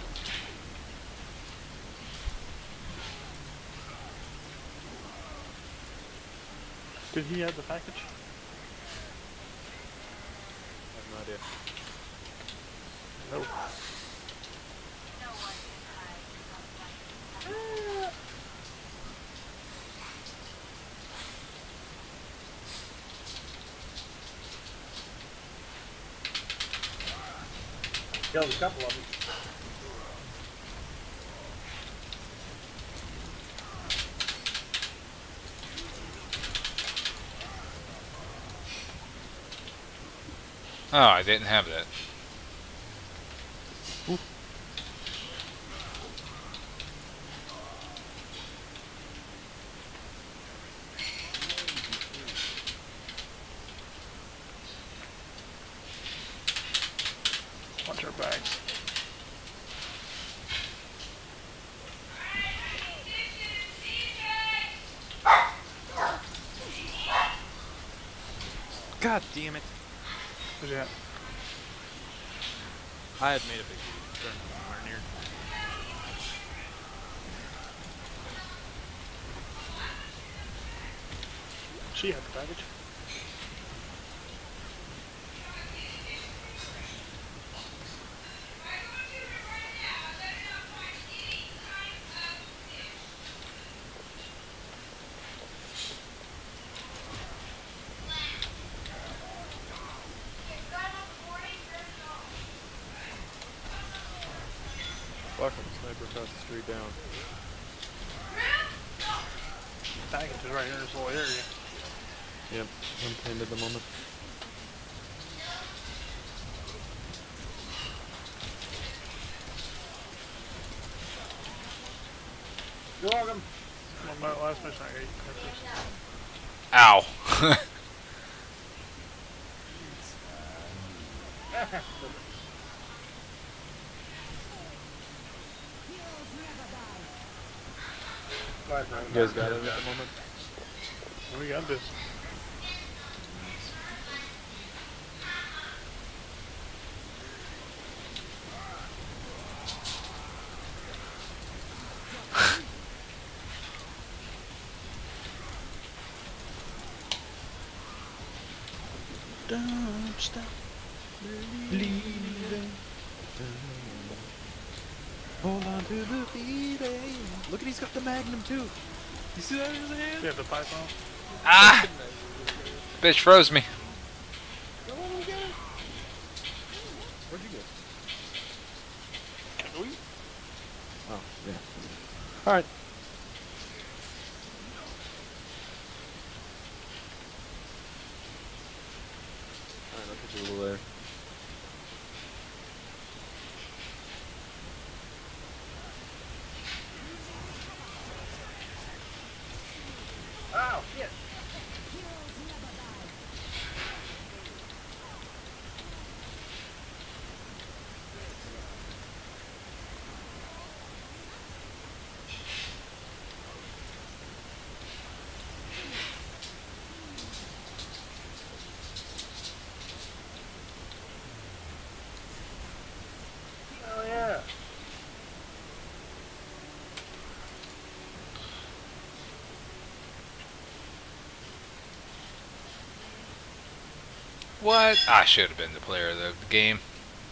A: Did he have the package?
C: I have no idea.
A: No.
F: Killed a couple of them.
E: Oh, I didn't have that.
A: Watch our bags.
C: God damn it!
A: Where's he at?
C: I had made a big turn somewhere near.
A: She had the package.
C: Fuck him, sniper across the street down.
A: Package is right here in this little area.
C: Yep, I'm pinned at the moment.
F: You're welcome.
A: My last mission I ate purchase.
E: Ow.
C: You guys got it at the moment?
A: We got this. Don't stop believing.
C: Hold on to the feeling. Look at he's got the Magnum too. You see that in his hand?
A: You have the python?
E: Ah! Bitch froze me.
C: Go on and get it. Where'd you go? Oh, yeah. Alright. Alright, I'll catch you a little later.
F: Oh, shit. Oh, yeah.
E: What? I should have been the player of the game.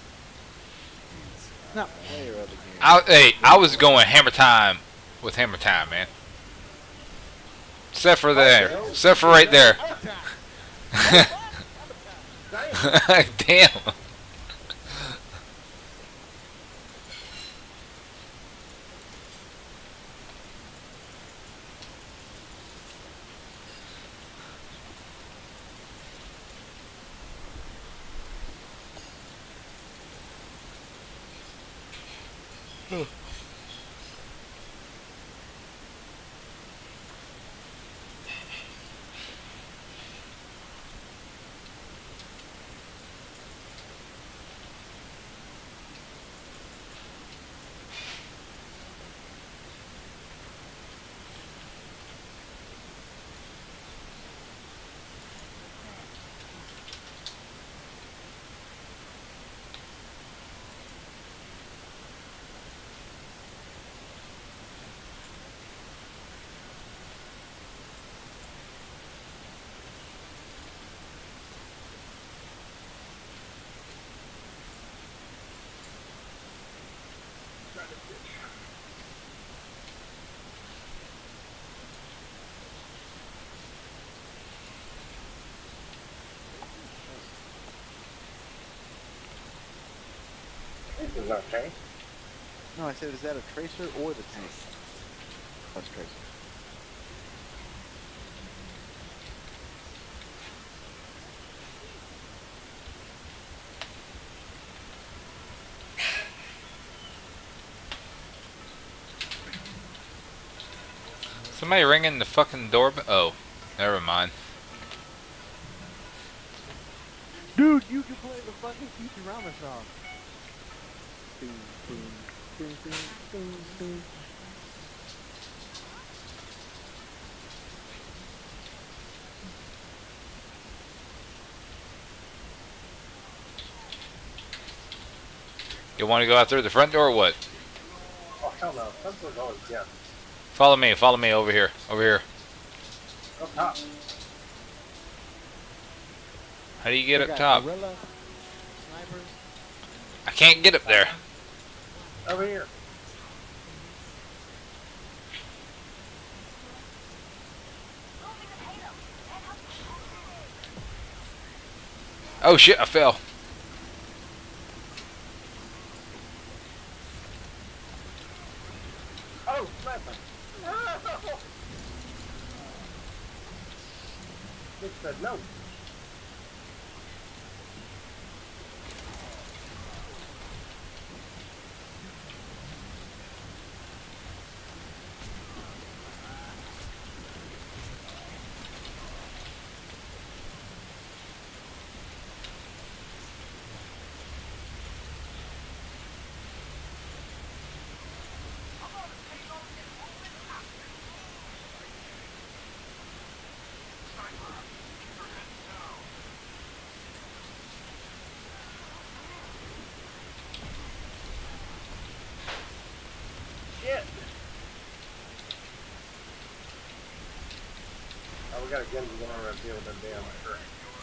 C: Not player of the game.
E: I was going hammer time with hammer time, man. Except for there. Except for right there. Damn.
F: This is okay.
B: No, I said, is that a tracer or the tank? That's tracer.
E: Somebody ringing the fucking doorbell? Oh, never mind.
B: Dude, you can play the fucking Futurama song. Boom, boom, boom, boom, boom, boom.
E: You want to go out through the front door or what?
F: Oh, hell no. That's what always, yeah.
E: Follow me over here. Over here.
F: Up top.
E: How do you get
B: They
E: up
B: got
E: top?
B: Gorilla, snipers.
E: I can't get up there.
F: Over here.
E: Oh shit, I fell.
F: Oh, sniper. No! It said no. Shit. Oh, we got a gun going on right there with that damn truck.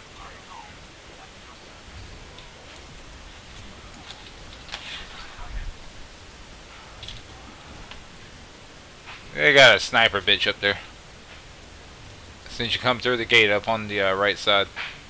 E: They got a sniper bitch up there. Since you come through the gate up on the right side.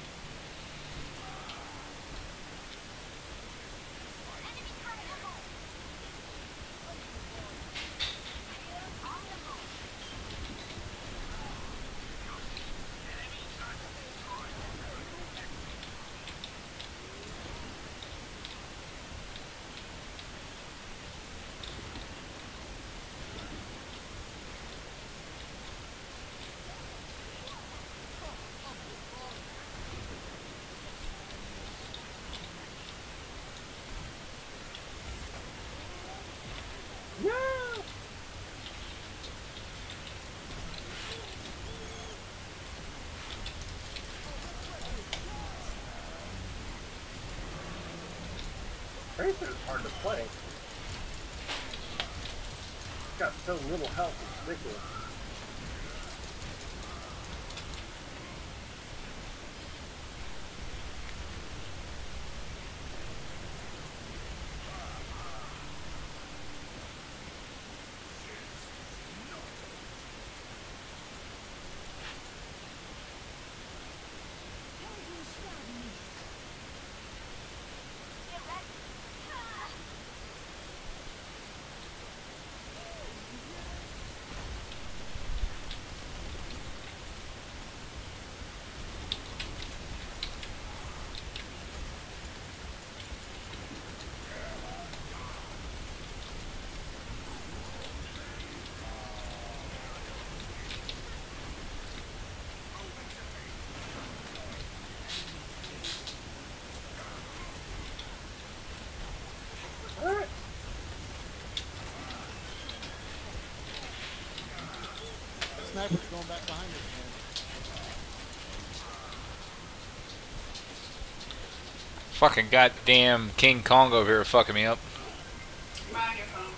F: Tracer is hard to play. It's got so little health, it's ridiculous.
B: sniper's going back behind us, man.
E: Fucking goddamn King Kong over here fucking me up.
G: Mind your phone.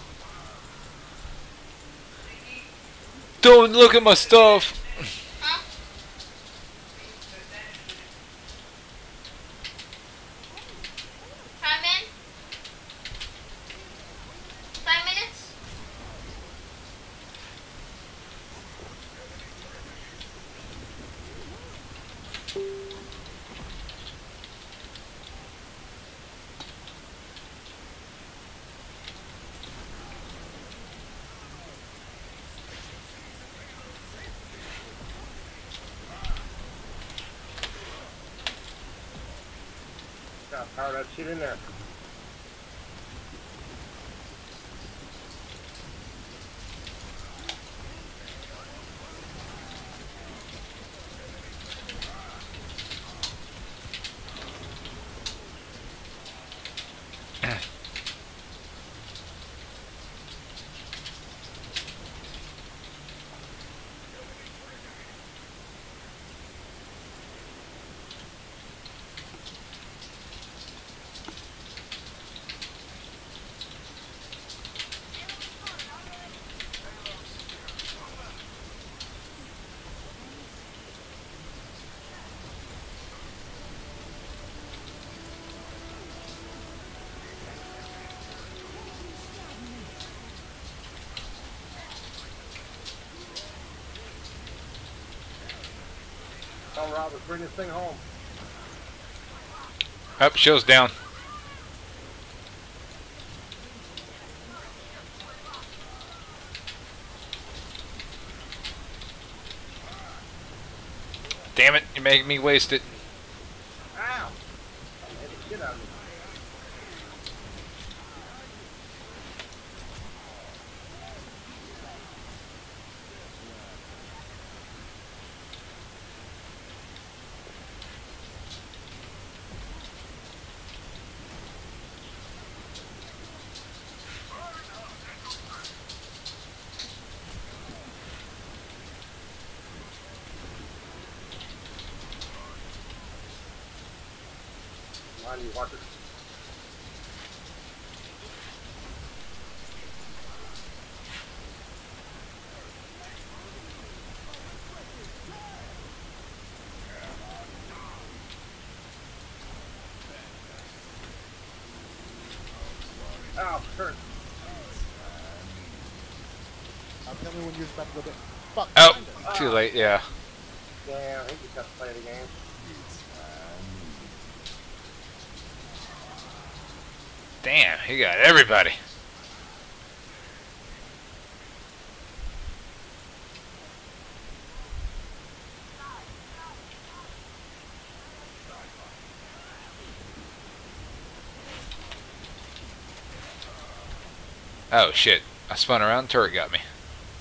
E: Don't look at my stuff.
D: Huh? 5 minutes? 5 minutes?
F: Got power that shit in there. Come on, Robert, bring this thing home.
E: Up, shield's down. Damn it, you're making me waste it.
F: Ow! I hit the shit out of me. Mind you, watch it. Ow, hurt.
B: Tell me when you're about to go down. Fuck.
E: Oh,
B: behind us.
E: too late, yeah.
F: Damn, he just got to play the game.
E: Damn, he got everybody. Oh shit, I spun around, turret got me.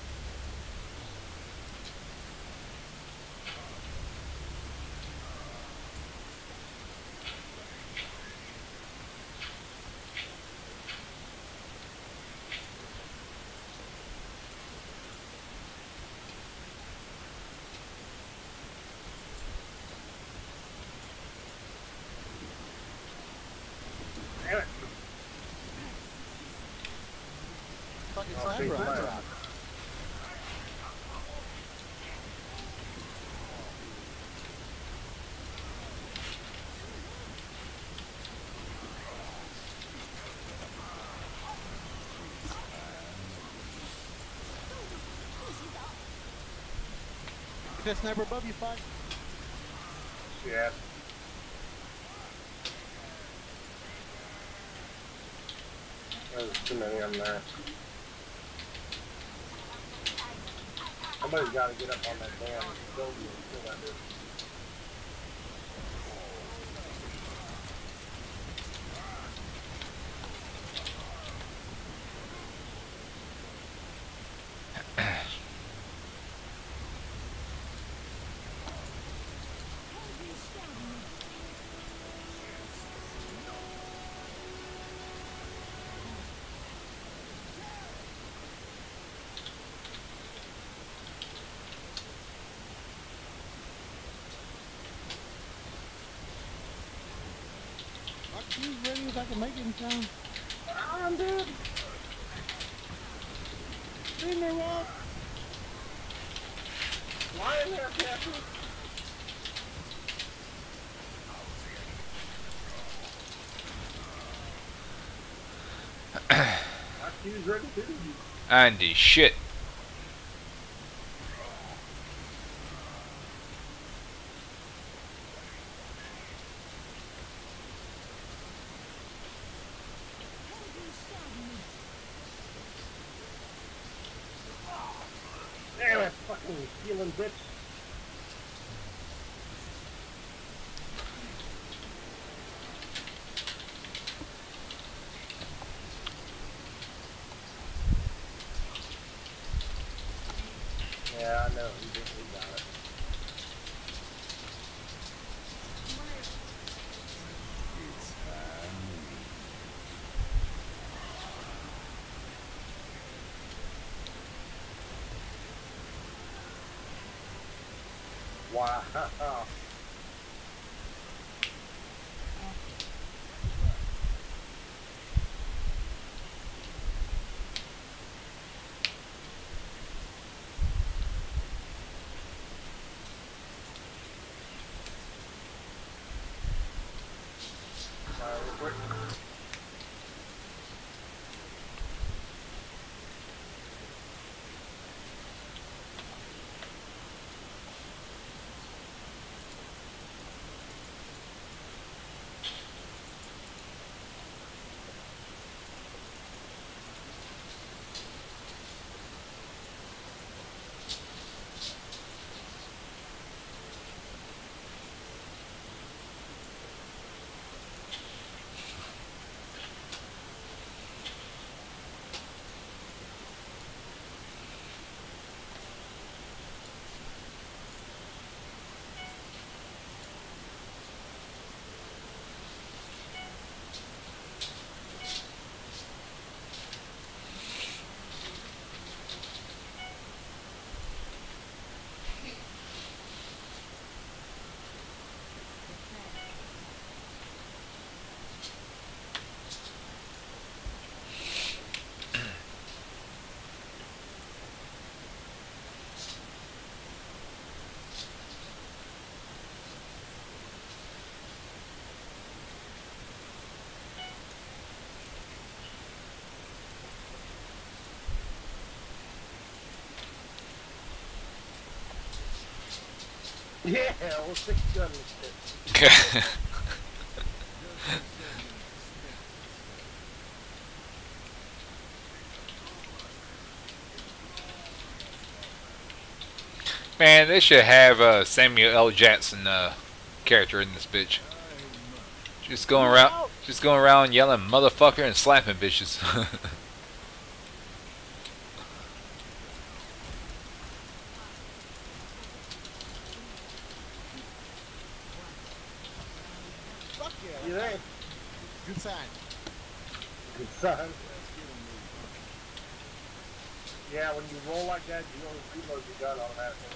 F: Damn it.
B: Fucking
F: Oh,
B: sniper
F: big
B: on
F: fire.
B: top. That sniper above you, Fox.
F: Shit. There's too many of them there. Somebody's got to get up on that damn building and kill that dude.
B: You ready if I can make it in time?
F: I'm dead.
B: Been there, Walt.
F: Lying there, Captain. My queue's ready too.
E: Andy, shit.
F: Damn it, fucking stealing bitch. Yeah, I know. He got it. Wow. Real quick. Yeah, well, 6 gun shit.
E: Man, they should have Samuel L. Jackson character in this bitch. Just going around yelling motherfucker and slapping bitches.
H: Fuck yeah.
F: You think?
H: Good sign.
F: Good son. Yeah, when you roll like that, you only reload your gun automatically.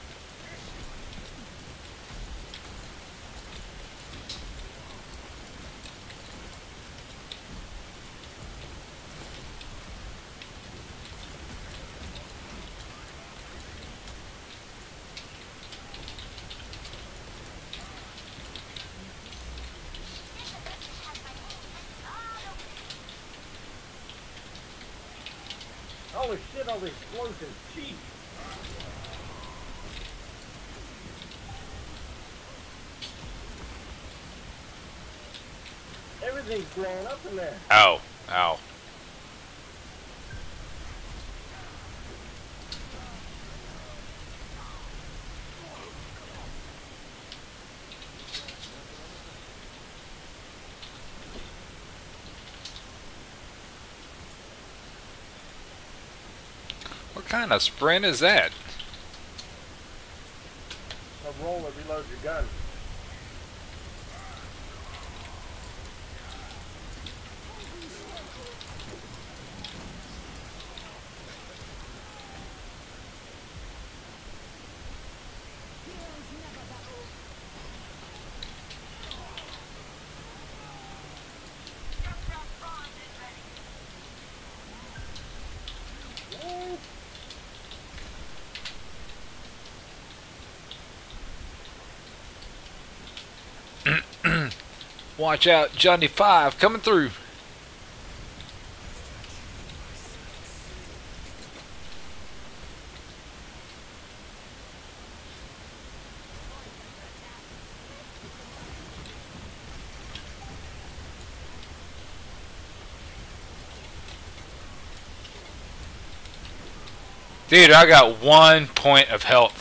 F: Holy shit, all the explosions. Jeez. Everything's blowing up in there.
E: Ow. Ow. What kind of sprint is that?
F: A roll that reloads your gun.
E: Watch out, Johnny 5 coming through. Dude, I got 1 point of health.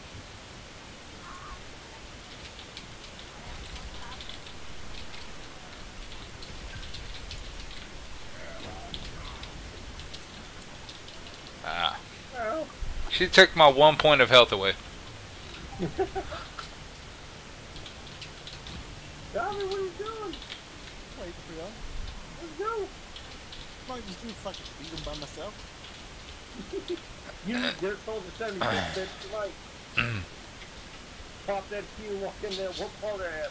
F: Well,
E: She took my 1 point of health away.
F: Tommy, what are you doing?
H: Wait for y'all.
F: Let's go.
H: Might just do fucking beat him by myself.
F: You need Dirt Soldier 76, bitch. Like, pop that Q, walk in there, whoop hard ass.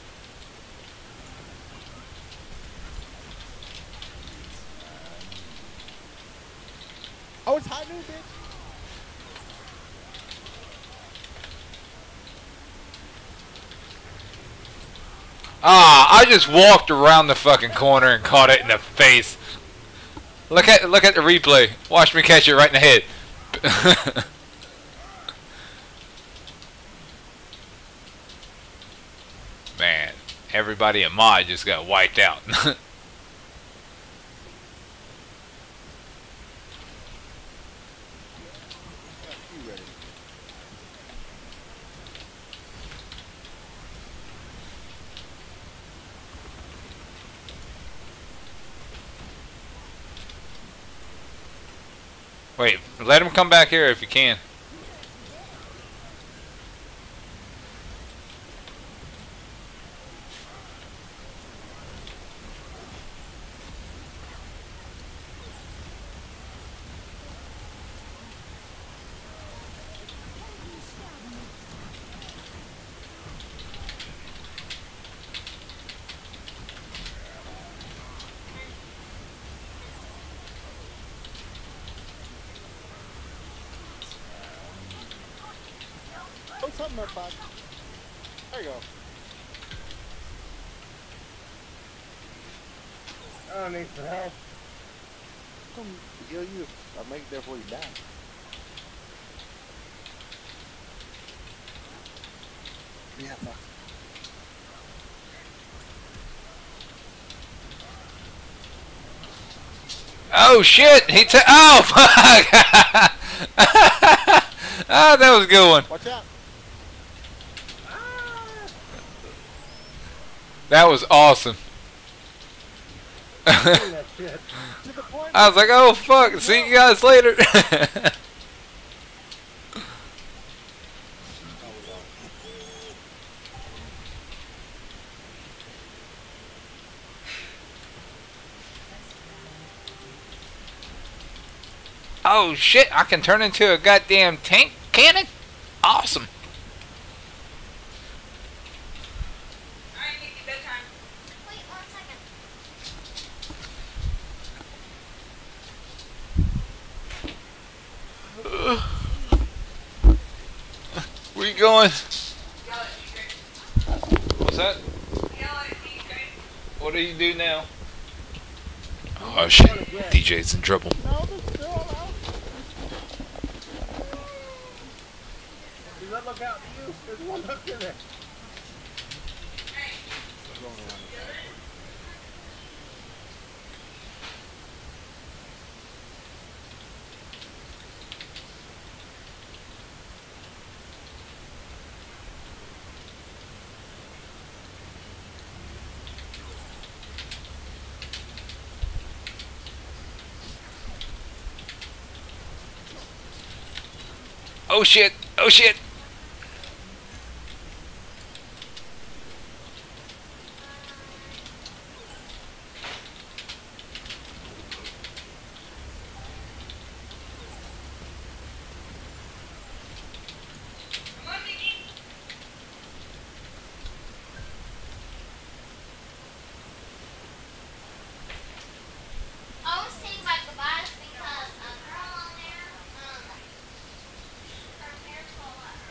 H: Oh, it's high noon, bitch.
E: Ah, I just walked around the fucking corner and caught it in the face. Look at the replay. Watch me catch it right in the head. Man, everybody in mod just got wiped out.
H: Got you ready.
E: Wait, let him come back here if you can.
H: Oh, something up, bud. There you go.
F: I don't need some help.
B: Come heal you. I'll make it there before you die.
H: Yeah, fuck.
E: Oh shit! He took. Oh fuck! Ah, that was a good one.
H: Watch out.
E: That was awesome.
F: That shit.
H: To the point.
E: I was like, oh fuck! See you guys later. Oh shit! I can turn into a goddamn tank cannon. Awesome.
G: Alright, Nikki, bedtime.
D: Wait 1 second.
E: Where you going?
G: Yell at DJ.
E: What's that?
G: Yell at DJ.
E: What do you do now? Oh shit! DJ's in trouble.
H: No, they're still out.
F: Does that look out to you? There's one up in there.
E: Oh shit! Oh shit!
G: Come on, Nikki.
D: I was saying my goodbyes because a girl on there, her hair's all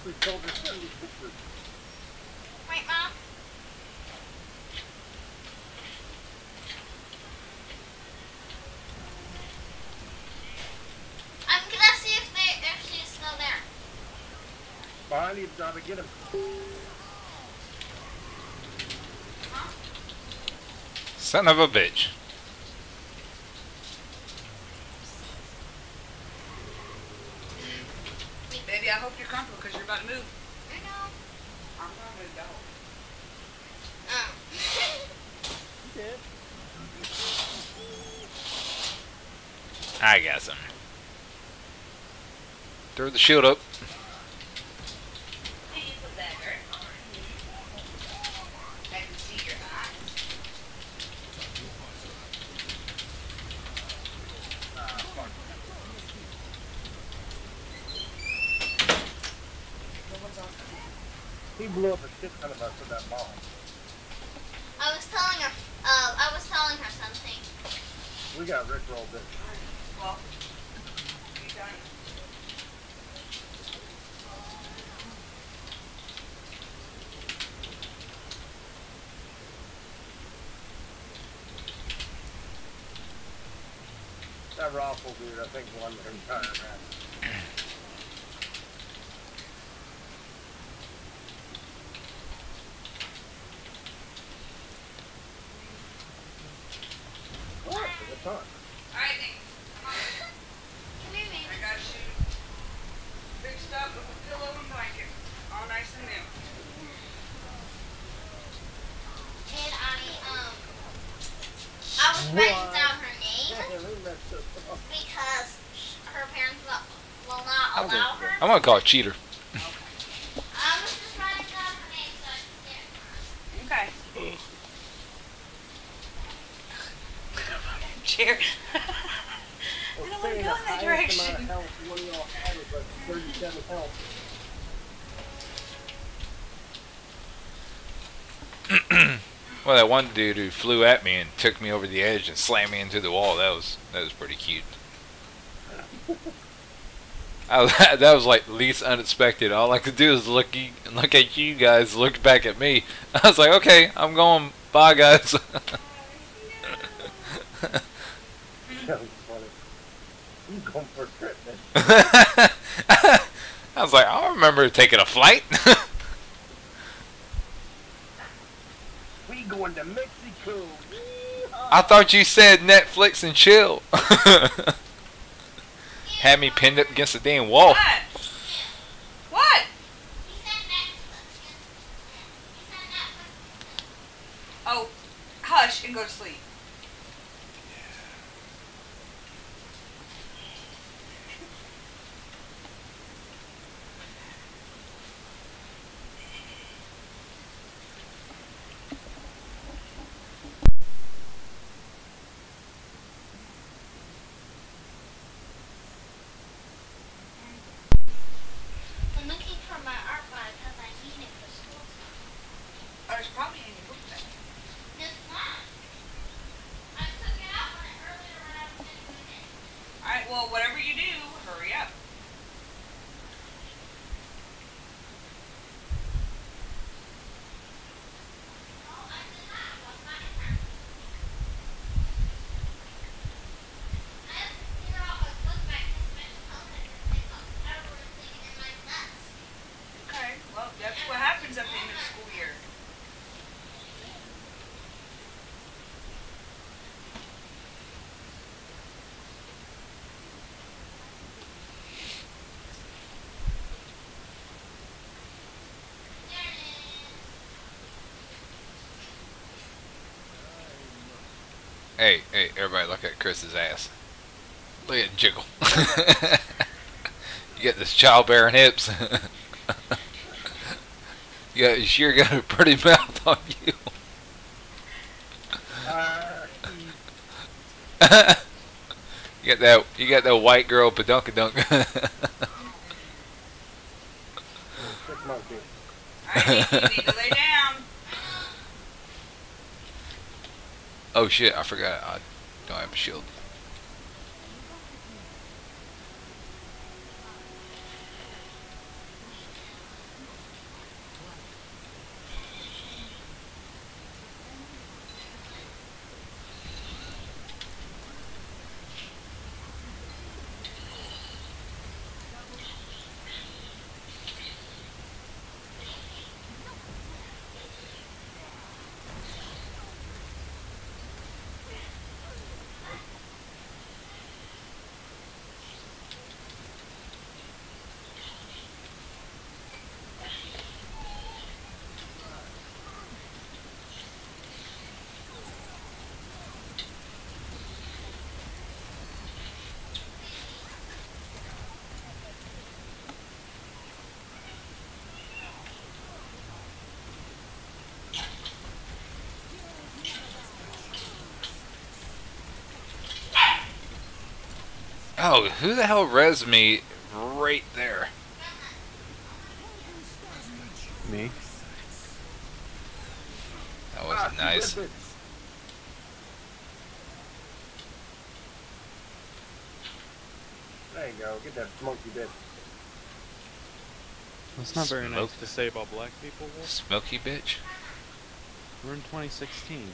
F: Ashley told her 76ers.
D: Wait, Mom. I'm gonna see if she's still there.
F: Behind you, trying to get him.
E: Son of a bitch.
G: Baby, I hope you're comfortable because you're about to move.
D: I know.
G: I'm not going to go.
D: Oh.
B: You did.
E: I got some. Throw the shield up.
G: Hey, you put that hurt. I can see your eyes.
F: He blew up a shit ton of us with that bomb.
D: I was telling her something.
F: We got rickrolled it.
G: Well, you done.
F: That Raffle dude, I think, won the entire match. What? What's on?
G: Alright, Nick.
D: Come here, baby.
G: I got you fixed up with a pillow and blanket. All nice and new.
D: And I was writing down her name
F: We messed us up.
D: because her parents will not allow her.
E: I'm gonna call it cheater.
D: I was just writing down her name so I could get it.
G: Okay. Cheer. I don't want to go in that direction.
F: Amount of health one of y'all had was like 37 health.
E: Well, that one dude who flew at me and took me over the edge and slammed me into the wall, that was pretty cute. That was like least unexpected. All I could do is look at you guys, look back at me. I was like, okay, I'm going. Bye, guys.
F: That was funny. You going for a trip, man.
E: I was like, I don't remember taking a flight.
F: We going to Mexico. Yeehaw.
E: I thought you said Netflix and chill. Had me pinned up against the damn wall.
G: What? What?
D: He said Netflix. He said Netflix.
G: Oh, hush and go to sleep.
D: I'm looking for my art bag because I need it for school.
G: Oh, it's probably in your book bag.
D: It's not. I took it out earlier when I was going to move in.
G: Alright, well, whatever you do, hurry up.
D: No, I did not. I was not in there. I have to figure out my book bag because my phone had to pick up everything in my desk.
G: Okay, well, that's what happens at the end of the school year.
D: There it is.
E: Hey, everybody look at Chris's ass. Look at it jiggle. You got this childbearing hips. You sure got a pretty mouth on you. You got that white girl padunkadunk.
F: Sick monkey.
G: Alright, you need to lay down.
E: Oh shit, I forgot. I don't have a shield. Oh, who the hell res me right there?
B: Me?
E: That was nice.
F: Flip it. There you go. Get that smoky bit.
B: That's not very
E: Smoke.
B: nice to say about black people. Wolf.
E: Smoky bitch.
B: We're in 2016.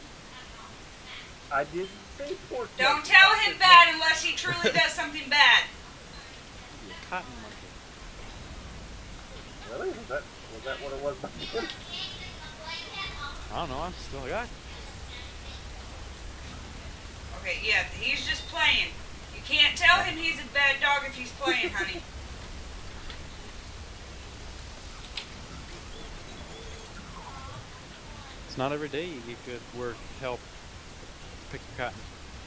F: I didn't say pork.
G: Don't tell him bad unless he truly does something bad.
B: You cotton monkey.
F: Really? Was that what it was back then?
B: I don't know. I'm still a guy.
G: Okay, yeah, he's just playing. You can't tell him he's a bad dog if he's playing, honey.
B: It's not every day you could work help pick the cotton.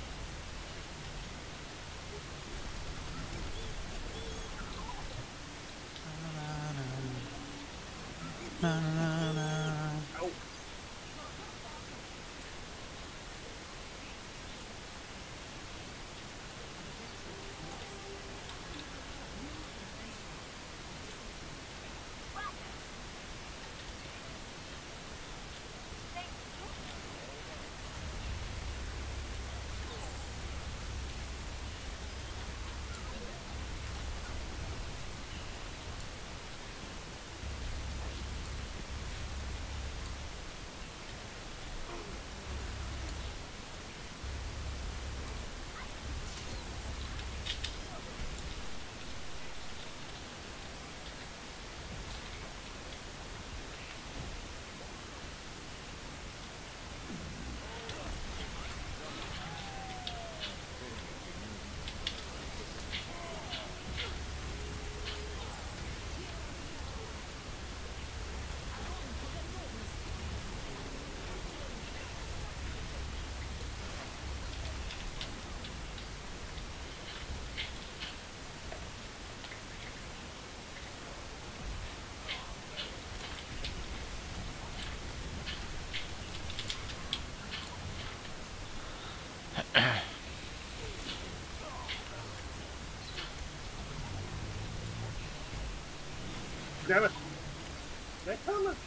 F: Damn it. They're coming.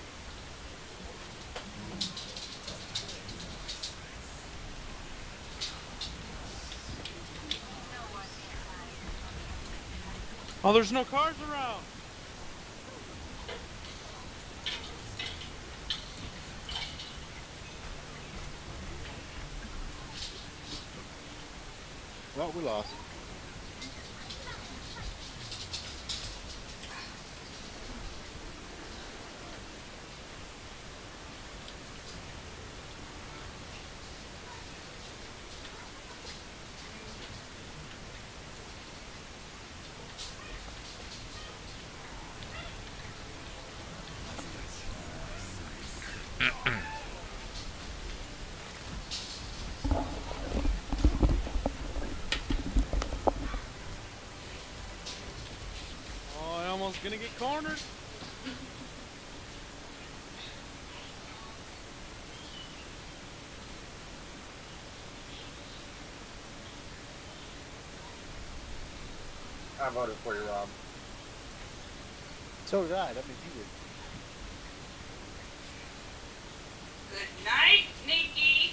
B: Oh, there's no cars around. Well, we lost. Oh, I almost gonna get cornered.
F: I voted for you, Rob.
H: So did I. That means you did.
G: Good night, Nikki.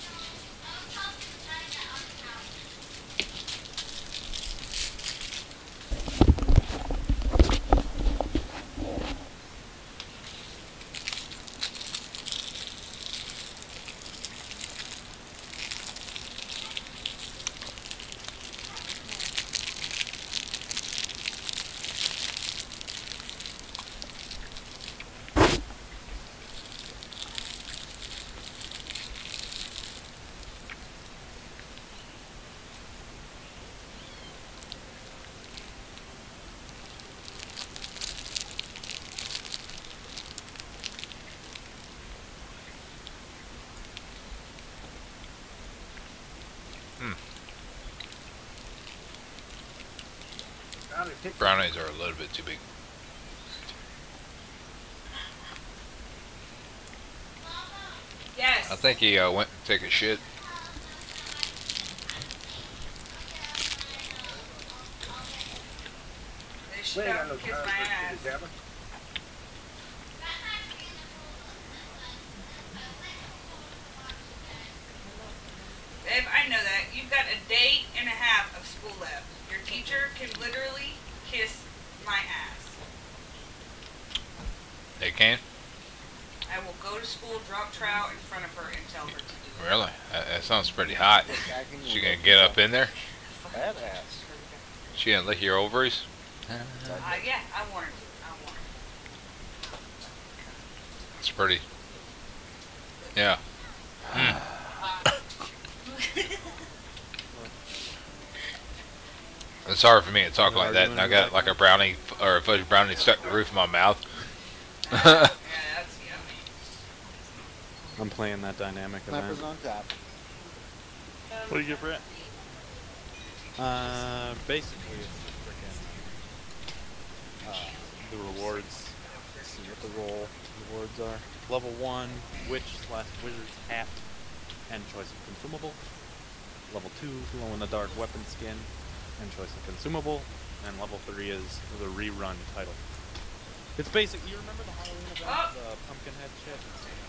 E: Brownies are a little bit too big.
G: Yes.
E: I think he went to take a shit.
G: should
F: We ain't got no
G: kiss
F: time
G: my
F: for
G: ass.
F: this, have we?
G: Babe, I know that. You've got a day and a half of school left. Your teacher can literally kiss my ass.
E: They can?
G: I will go to school, drop trout in front of her, and tell her to do it.
E: Really? That sounds pretty hot. She gonna get up in there?
H: Badass.
E: She gonna lick your ovaries?
G: Yeah, I want her to. I want her
E: It's pretty. Yeah. It's hard for me to talk like that, and I got like a brownie or a fudge brownie stuck to the roof of my mouth.
G: Yeah, that's yummy.
B: I'm playing that dynamic event.
H: Clappers on top.
A: What do you get for it?
B: Basically, it's just freaking the rewards. Let's see what the role rewards are. Level 1, Witch/Wizard's Hat and choice of consumable. Level 2, glow in the dark weapon skin and choice of consumable. And level 3 is the rerun title. It's basic. You remember the Halloween event, the Pumpkinhead shit?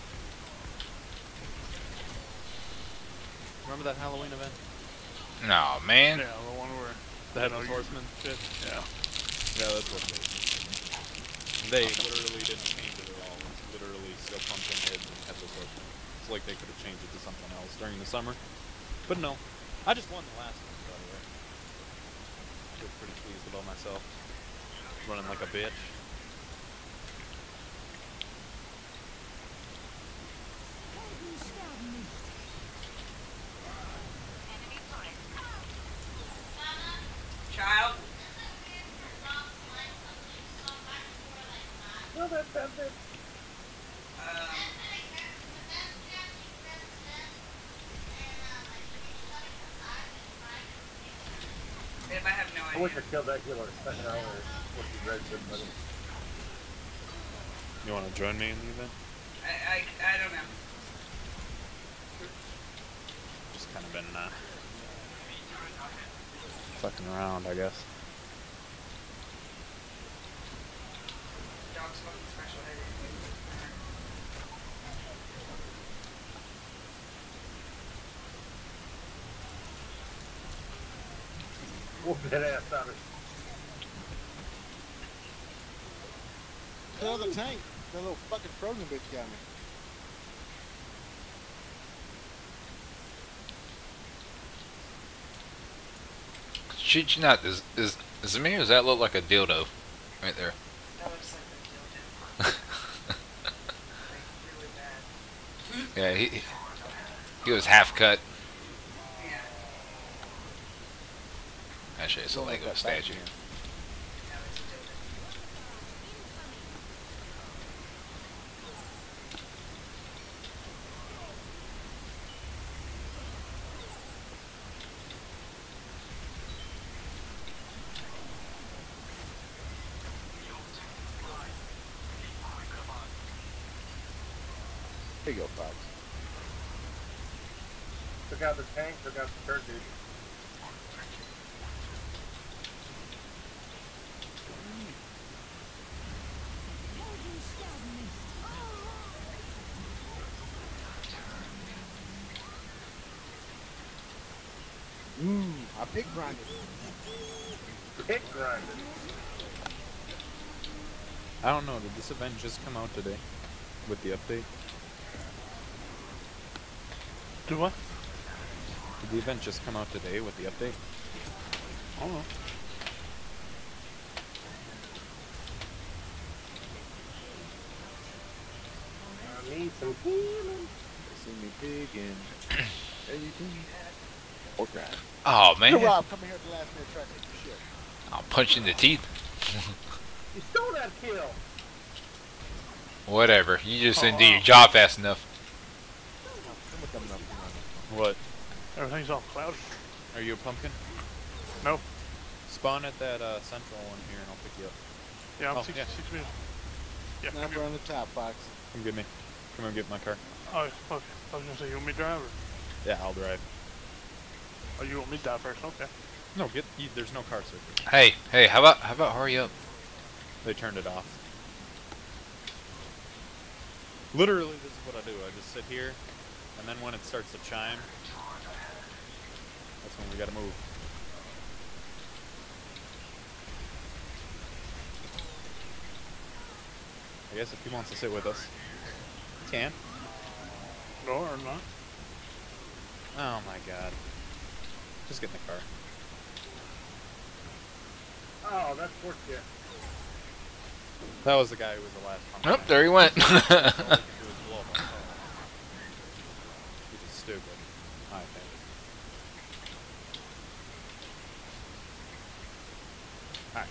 B: Remember that Halloween event?
E: No, man.
A: Yeah, the one where
B: The Headless Horseman shit?
A: Yeah.
B: Yeah, that's what it is. They literally didn't change it at all. It's literally still Pumpkinhead and Headless Horseman. It's like they could have changed it to something else during the summer. But no. I just won the last one, by the way. I was pretty pleased about myself. Running like a bitch.
G: Child.
F: No, that's it.
G: Babe, I have no
F: I
G: idea.
F: wish I killed that killer second hour. What you read good, buddy.
B: You want to join me in the event?
G: I don't know.
B: Just kind of been fucking around, I guess.
G: Dog's fucking special.
F: Whoop that ass out of
H: Kill the tank. That little fucking frozen bitch got me.
E: Shit, you not. Is it me or does that look like a dildo? Right there.
G: That looks like a dildo. Like, really bad.
E: Yeah, he was half cut.
G: Yeah.
E: Actually, it's a Lego statue.
G: That was a dildo.
H: Here you go, Fox.
F: Took out the tank, took out the third dude.
H: I pig grinded.
F: Pit grinded.
B: I don't know, did this event just come out today? With the update?
A: Do what?
B: Did the event just come out today with the update?
A: I don't know.
F: I need some healing.
H: See me pig and everything. Or grind.
E: Oh
H: Hey,
E: man,
H: Rob, come here at the last minute try to take the shit.
E: I'll punch you in the teeth.
F: You stole that kill.
E: Whatever. You just didn't do your job fast enough.
H: Come with them up.
B: What?
A: Everything's all cloudy.
B: Are you a pumpkin?
A: No.
B: Spawn at that central one here and I'll pick you up.
A: Yeah, I'm
B: Oh,
A: 6
B: yeah.
A: meters. Yeah, come
H: Number
A: here.
H: on the top, Fox.
B: Come get me. Come and get my car.
A: Oh, okay. I was gonna say, you want me to drive or?
B: Yeah, I'll drive.
A: Oh, you want me to drive first? Okay.
B: No, there's no car circuit.
E: Hey, how about hurry up?
B: They turned it off. Literally, this is what I do. I just sit here, and then when it starts to chime, that's when we gotta move. I guess if he wants to sit with us, he can.
A: No, or not.
B: Oh my god. Just get in the car.
F: Oh, that's worked yet.
B: That was the guy who was the last one.
E: Nope, there he went.
B: All he can do is blow up on top. Which is stupid, I think. Alright.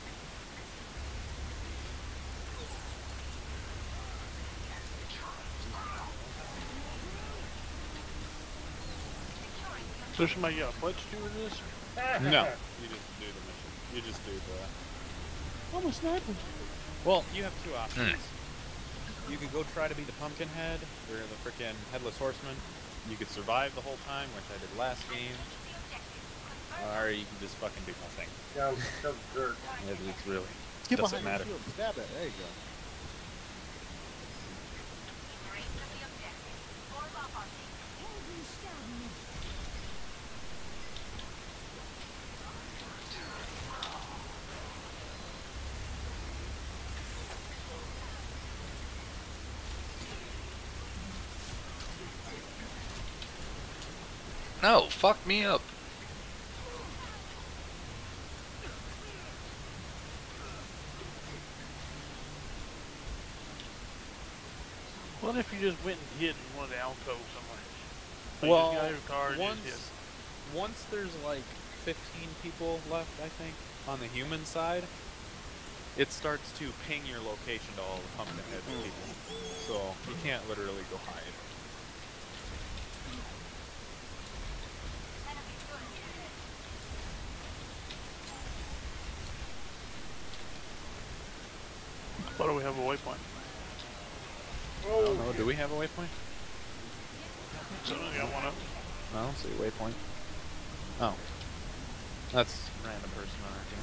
A: So somebody got what to do with this?
B: No, you just do the mission. You just do the...
A: I'm a sniper.
B: Well, you have two options. You could go try to be the Pumpkinhead, or the frickin' Headless Horseman. You could survive the whole time, which I did last game. Or you can just fucking do nothing.
F: Down some dirt.
B: It's really...
H: Get
B: doesn't
H: behind
B: matter.
H: the shield. Stab it. There you go.
E: No, fuck me up.
A: What if you just went and hid in one of the alcoves somewhere? Like
B: Well,
A: just got your car and just hid.
B: once there's like 15 people left, I think, on the human side, it starts to ping your location to all the Pumpkinhead people. So you can't literally go hide.
A: Why do we have a waypoint?
B: I don't know, do we have a waypoint?
A: Someone got one up.
B: I don't see a waypoint. Oh. That's a random person on our team.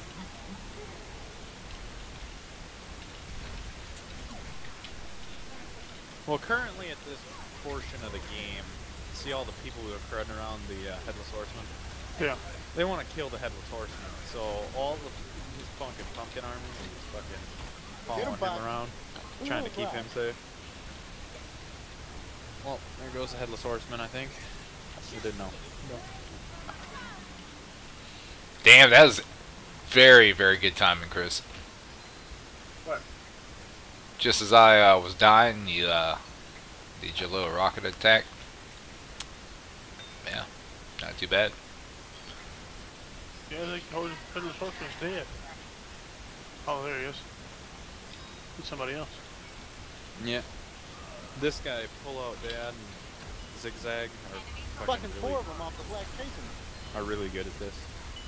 B: Well, currently at this portion of the game, see all the people who are crowding around the Headless Horseman?
A: Yeah.
B: They want to kill the Headless Horseman, so all of his fucking pumpkin army is just fucking following him
H: back.
B: around, trying to keep him safe. Well, there goes the Headless Horseman, I think. You didn't know.
E: Damn, that was very, very good timing, Chris.
F: What?
E: Just as I was dying, you did your little rocket attack. Yeah, not too bad.
A: Yeah, I think Headless Horseman's dead. Oh, there he is. It's somebody else.
B: Yeah. This guy, Pull Out Dad and Zigzag are
H: Fucking
B: really,
H: four of them off the black casing.
B: are really good at this.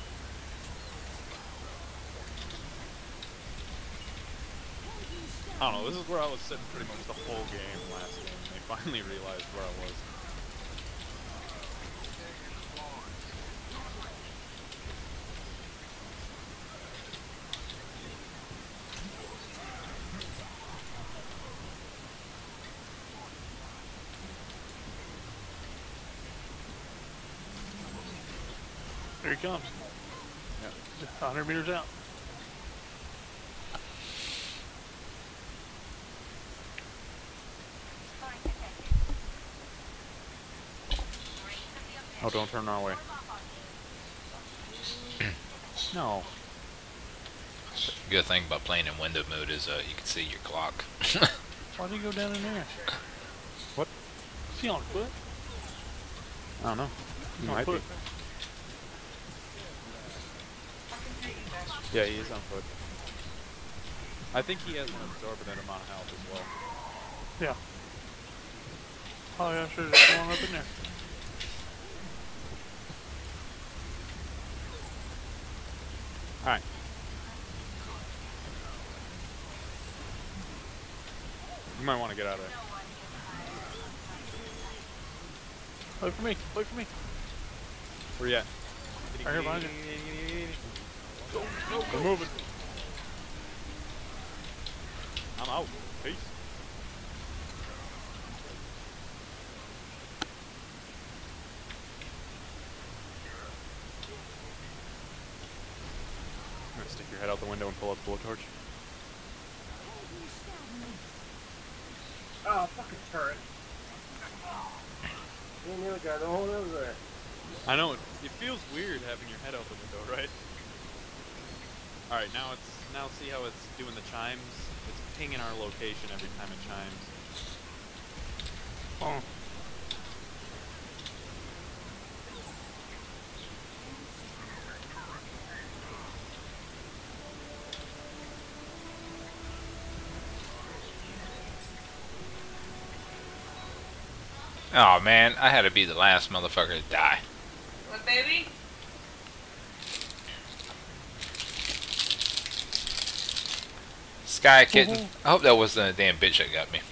B: I don't know, this is where I was sitting pretty much the whole game last game. They finally realized where I was.
A: Here he comes.
B: Yeah.
A: 100 meters out.
B: Oh, don't turn our way. No.
E: Good thing about playing in window mode is you can see your clock.
A: Why'd he go down in there?
B: What?
A: Is he on foot?
B: I don't know. He
A: On
B: might be.
A: foot.
B: Yeah, he is on foot. I think he has an absorbent amount of health as well.
A: Yeah. Oh yeah, sure. There's one up in there.
B: Alright. You might want to get out of there.
A: Wait for me. Wait for me.
B: Where you at?
A: Right here behind you.
B: We're moving.
C: I'm out. Peace. I'm gonna stick your head out the window and pull out the blowtorch.
F: Oh, fucking turret. Me and the other guy, the whole other there.
C: I know, it feels weird having your head out the window, right? Alright, now see how it's doing the chimes? It's pinging our location every time it chimes.
A: Oh.
E: Oh man, I had to be the last motherfucker to die.
G: What, baby?
E: Sky Kitten. I hope that wasn't a damn bitch that got me.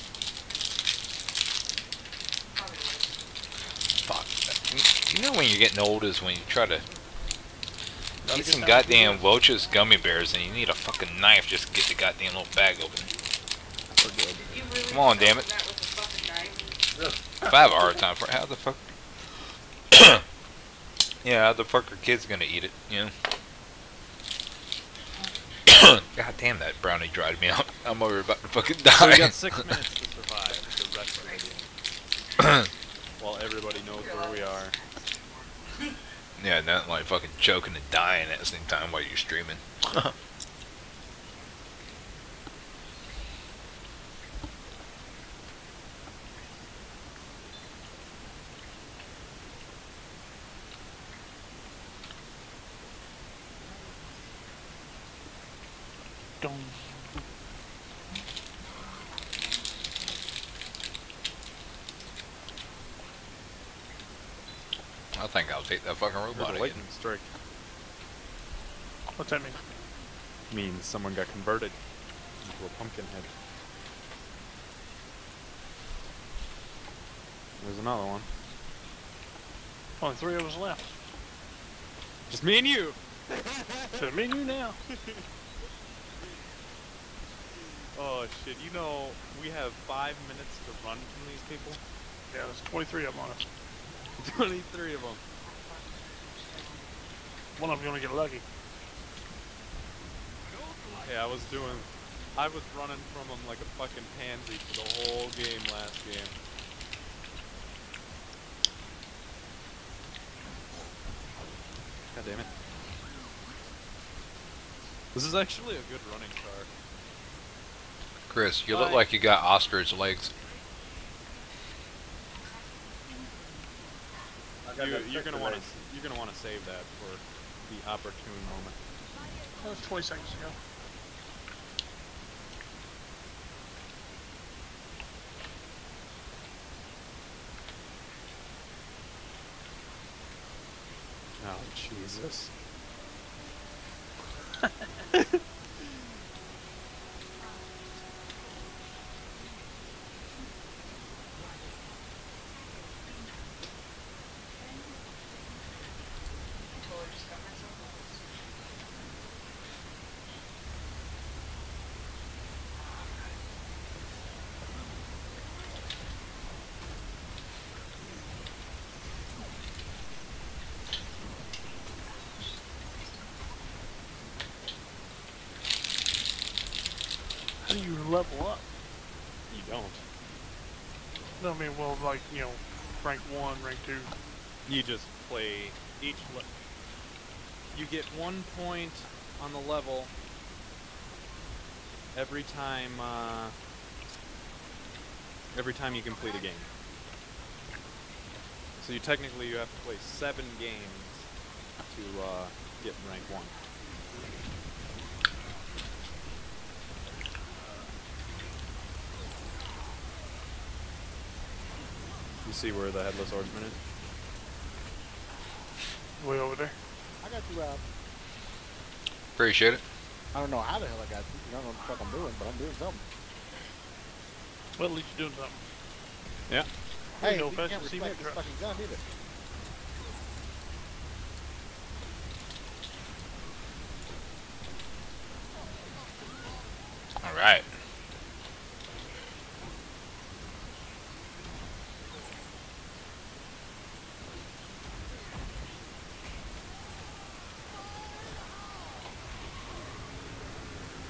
E: Fuck. You know when you're getting old is when you try to eat some goddamn Welch's gummy bears and you need a fucking knife just to get the goddamn little bag open.
G: You really
E: Come on, damn it.
G: that with a fucking knife?
E: If I have a hard time for it, how the fuck? Yeah, how the fuck are kids gonna eat it, you know? God damn, that brownie dried me out. I'm over about to fucking die.
C: So we got 6 minutes to survive the rest of the game. While everybody knows where we are.
E: Yeah, not like fucking choking and dying at the same time while you're streaming.
A: Don't.
E: I think I'll take that fucking
C: Heard
E: robot
C: a
E: again.
C: lightning strike.
A: What's that mean?
C: Means someone got converted into a pumpkin head. There's another one.
A: Only 3 of us left.
C: Just me and you!
A: So me and you now.
C: Oh shit, you know, we have 5 minutes to run from these people.
A: Yeah, there's 23 of them on us.
C: 23 of them.
A: One of them gonna get lucky.
C: Yeah, I was running from them like a fucking pansy for the whole game last game. God damn it. This is actually a good running car.
E: Chris, you look like you got ostrich legs.
C: You're gonna want to save that for the opportune moment.
A: That was 20 seconds ago.
C: Oh Jesus.
G: I totally just got myself lost.
A: How do you level up?
C: You don't.
A: No, I mean, well, like, you know, rank 1, rank 2.
C: You just play each you get 1 point on the level every time you complete a game. So you technically have to play 7 games to get rank 1. You see where the Headless Horseman is?
A: Way over there.
I: I got you, Rob.
E: Appreciate it.
I: I don't know how the hell I got you. I don't know what the fuck I'm doing, but I'm doing something.
A: Well, at least you're doing something.
C: Yeah.
A: There
I: Hey,
A: you go,
I: you
A: fast
I: can't
A: and
I: respect
A: cement
I: this
A: truck.
I: fucking gun either.
E: Alright.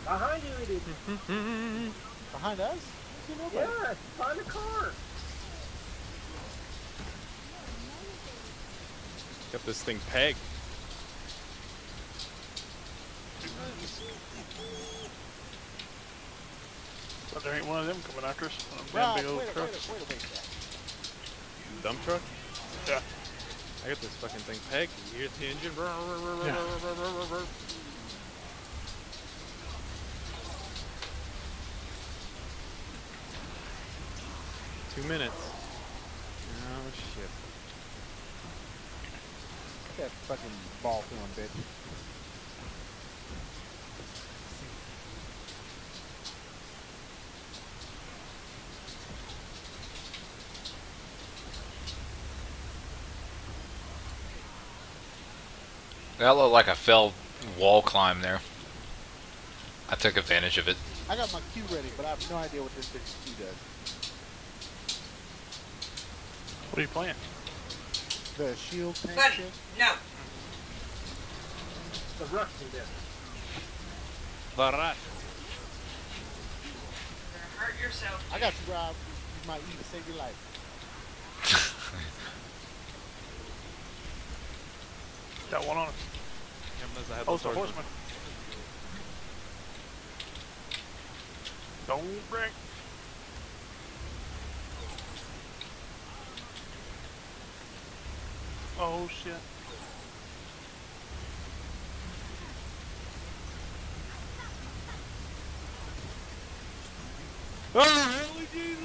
F: Behind you, idiot.
I: Behind us? See nobody.
F: Yeah, behind the car.
C: Got this thing pegged.
A: But there ain't one of them coming after us. One of them
I: Rob,
A: damn big old
I: wait
A: trucks.
I: a minute.
C: Dump truck?
A: Yeah.
C: I got this fucking thing pegged. You hear the engine?
A: Yeah.
C: 2 minutes. Oh shit.
I: That fucking ball throwing bitch.
E: That looked like a failed wall climb there. I took advantage of it.
I: I got my Q ready, but I have no idea what this bitch Q does.
A: What are you playing?
I: The shield tank
G: Buddy,
I: shit?
G: no.
F: The Russian did.
C: The rush.
G: You're gonna hurt yourself.
I: I got you, Rob. Use my E to save your life.
A: Got one on it. Oh, it's a horseman. Don't break. Oh shit.
C: Oh, holy Jesus!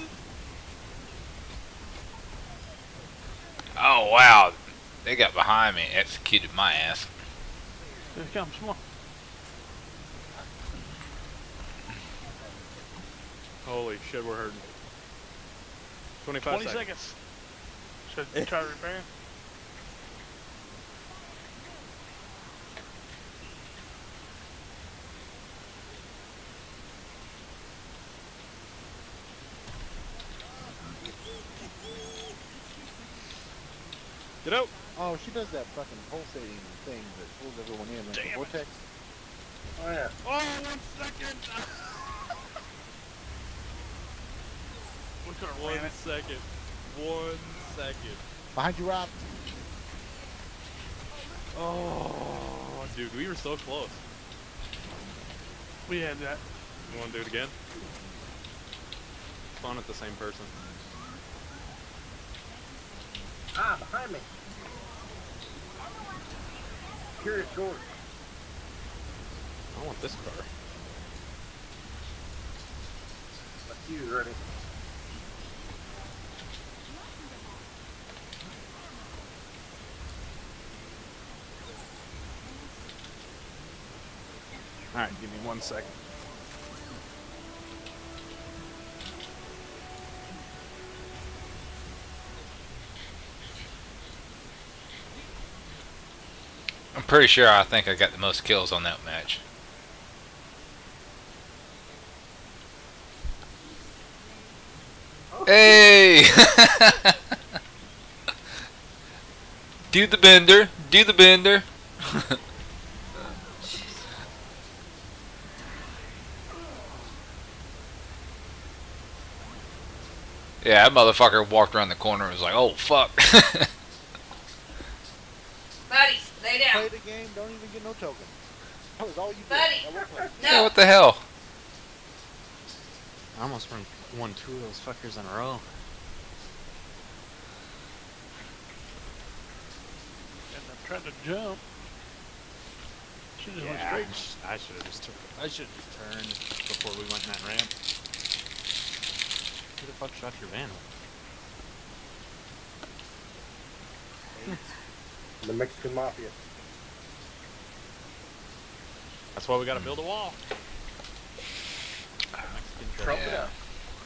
E: Oh wow, they got behind me and executed my ass.
A: Here it comes. Come on.
C: Holy shit, we're hurting. 25
A: 20 seconds. Should I try to repair?
C: Get out!
I: Oh, she does that fucking pulsating thing that pulls everyone in like the
A: Damn it.
I: vortex.
F: Oh yeah.
C: Oh, 1 second!
A: We could have
C: 1
A: ran it.
C: second. 1 second.
I: Behind you, Rob.
C: Oh, dude, we were so close.
A: We had that.
C: You want to do it again? Spawn at the same person.
F: Ah, behind me. Curious George.
C: I want this car.
F: My Q's ready.
C: Alright, give me 1 second.
E: I'm pretty sure I think I got the most kills on that match. Hey! Do the bender, do the bender. Yeah, that motherfucker walked around the corner and was like, oh fuck.
G: Buddy, lay down.
I: Play the game, don't even get no token. That was all you did.
G: Buddy,
I: That was like,
E: Yeah,
G: no.
E: what the hell?
C: I almost won 2 of those fuckers in a row.
A: And I tried to jump. She just went
C: Yeah,
A: straight.
C: I should have just I should have turned before we went in that ramp. Who the fuck shot your van?
F: The Mexican Mafia.
C: That's why we gotta build a wall. Mexican
F: Trump
C: truck.
F: it up.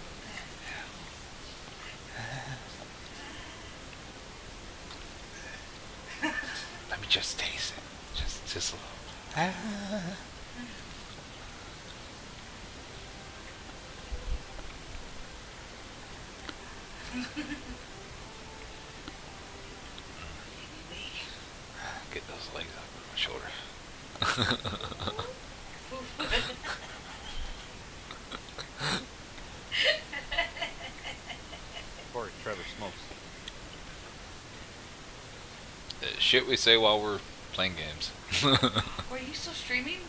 E: Let me just taste it. Just a little. Get those legs up on my shoulder. The shit we say while we're playing games.
G: Were you still streaming?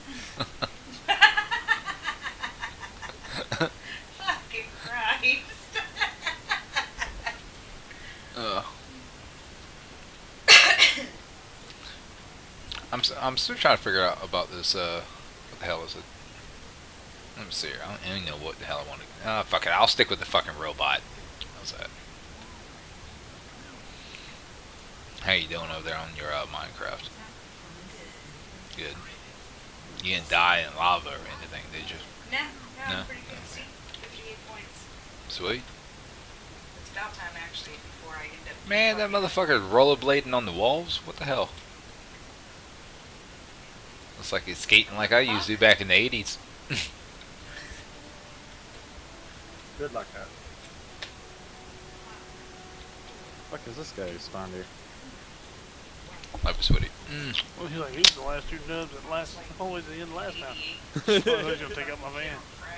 G: Fucking Christ.
E: I'm still trying to figure out about this. What the hell is it? Let me see here. I don't even know what the hell I want to. Fuck it. I'll stick with the fucking robot. How's that? How you doing over there on your Minecraft? Good. You didn't die in lava or anything, did you?
G: No,
E: No?
G: I'm pretty good. See, 58 points.
E: Sweet.
G: It's about time actually before I end up.
E: Man, that motherfucker's rollerblading on the walls. What the hell? Looks like he's skating like I used to back in the 80s.
F: Good luck, that.
B: Fuck is this guy who spawned here?
E: Might be sweaty.
A: Well, he's like, he's the last 2 dubs that last, always the end last time. Oh, he's gonna take out my van.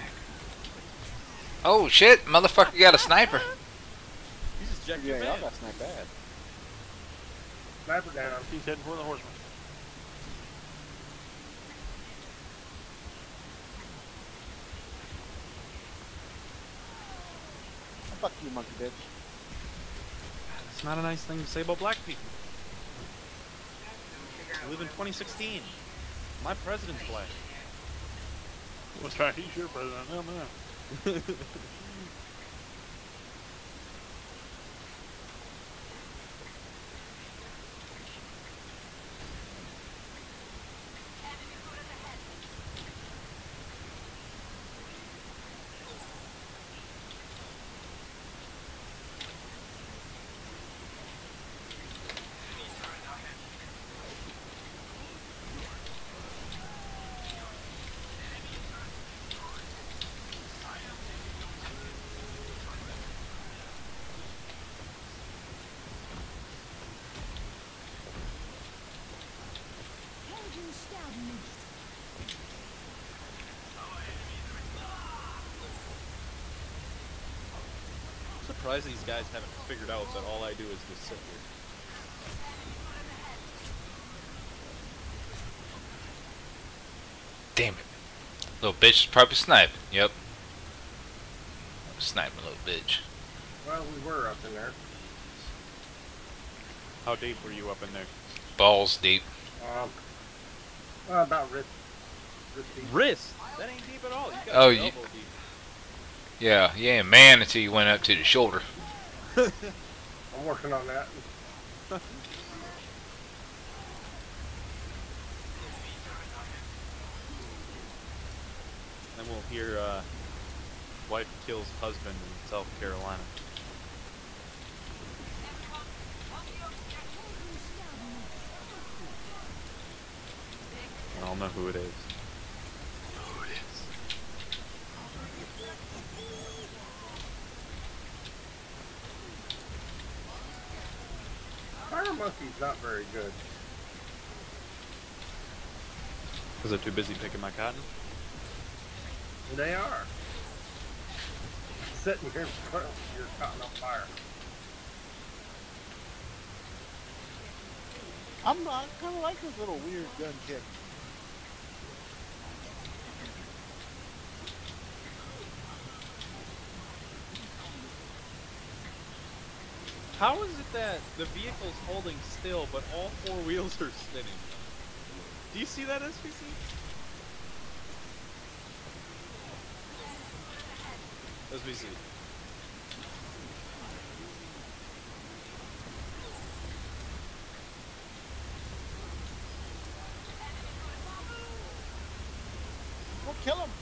E: Oh shit, motherfucker got a sniper.
C: You just jacked
I: Yeah,
C: your
I: y'all
C: van.
I: got sniped bad.
F: Sniper down.
A: He's heading for the horseman.
I: Fuck you, monkey bitch.
C: It's not a nice thing to say about black people. We live in 2016. My president's black.
A: What's right? He's your president. Oh, man.
C: I'm surprised these guys haven't figured out that all I do is just sit here.
E: Damn it. Little bitch is probably sniping. Yep. Sniping, little bitch.
F: Well, we were up in there.
C: How deep were you up in there?
E: Balls deep.
F: About wrist deep.
C: Wrist! That ain't deep at all. You got
E: Oh,
C: elbow
E: you-
C: deep.
E: Yeah, you ain't a man until you went up to the shoulder.
F: I'm working on that.
C: Then we'll hear wife kills husband in South Carolina. I don't know who it is. Who it is?
F: Fire monkey's not very good.
C: Because they're too busy picking my cotton?
F: They are. Sitting here in front of your cotton on fire.
I: I kind of like this little weird gun chick.
C: How is it that the vehicle's holding still, but all 4 wheels are spinning? Do you see that, SPC? SPC.
I: Well, kill him.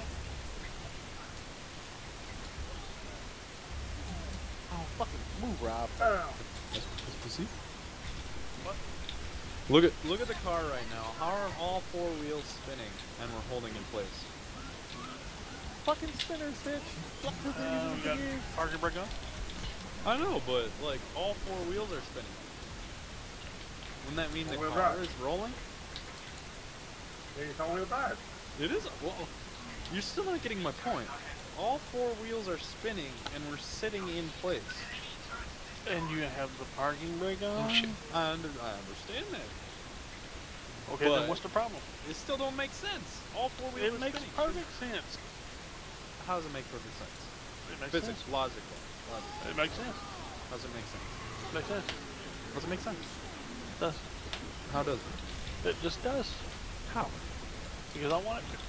I: Oh, fucking move, Rob.
F: Oh,
C: SPC? What? Look at the car right now. How are all 4 wheels spinning and we're holding in place?
I: Fucking spinners, bitch.
A: We got parking brake on.
C: I know, but like all 4 wheels are spinning. Wouldn't that mean the
F: All-wheel
C: car
F: drive.
C: is rolling?
F: it's all-wheel drive.
C: It is. Well, you're still not getting my point. All 4 wheels are spinning and we're sitting in place.
A: And you have the parking brake on?
E: Oh shit.
C: I understand that.
A: Okay,
C: But-
A: then what's the problem?
C: It still don't make sense. All four
A: It
C: wheels are
A: makes
C: spinning.
A: perfect sense.
C: How does it make perfect sense?
A: It makes
C: Physics,
A: sense.
C: logical.
A: It makes sense.
C: How does it make sense?
A: It makes sense.
C: Does it make sense?
A: It does.
C: How does it?
A: It just does.
C: How?
A: Because I want it to.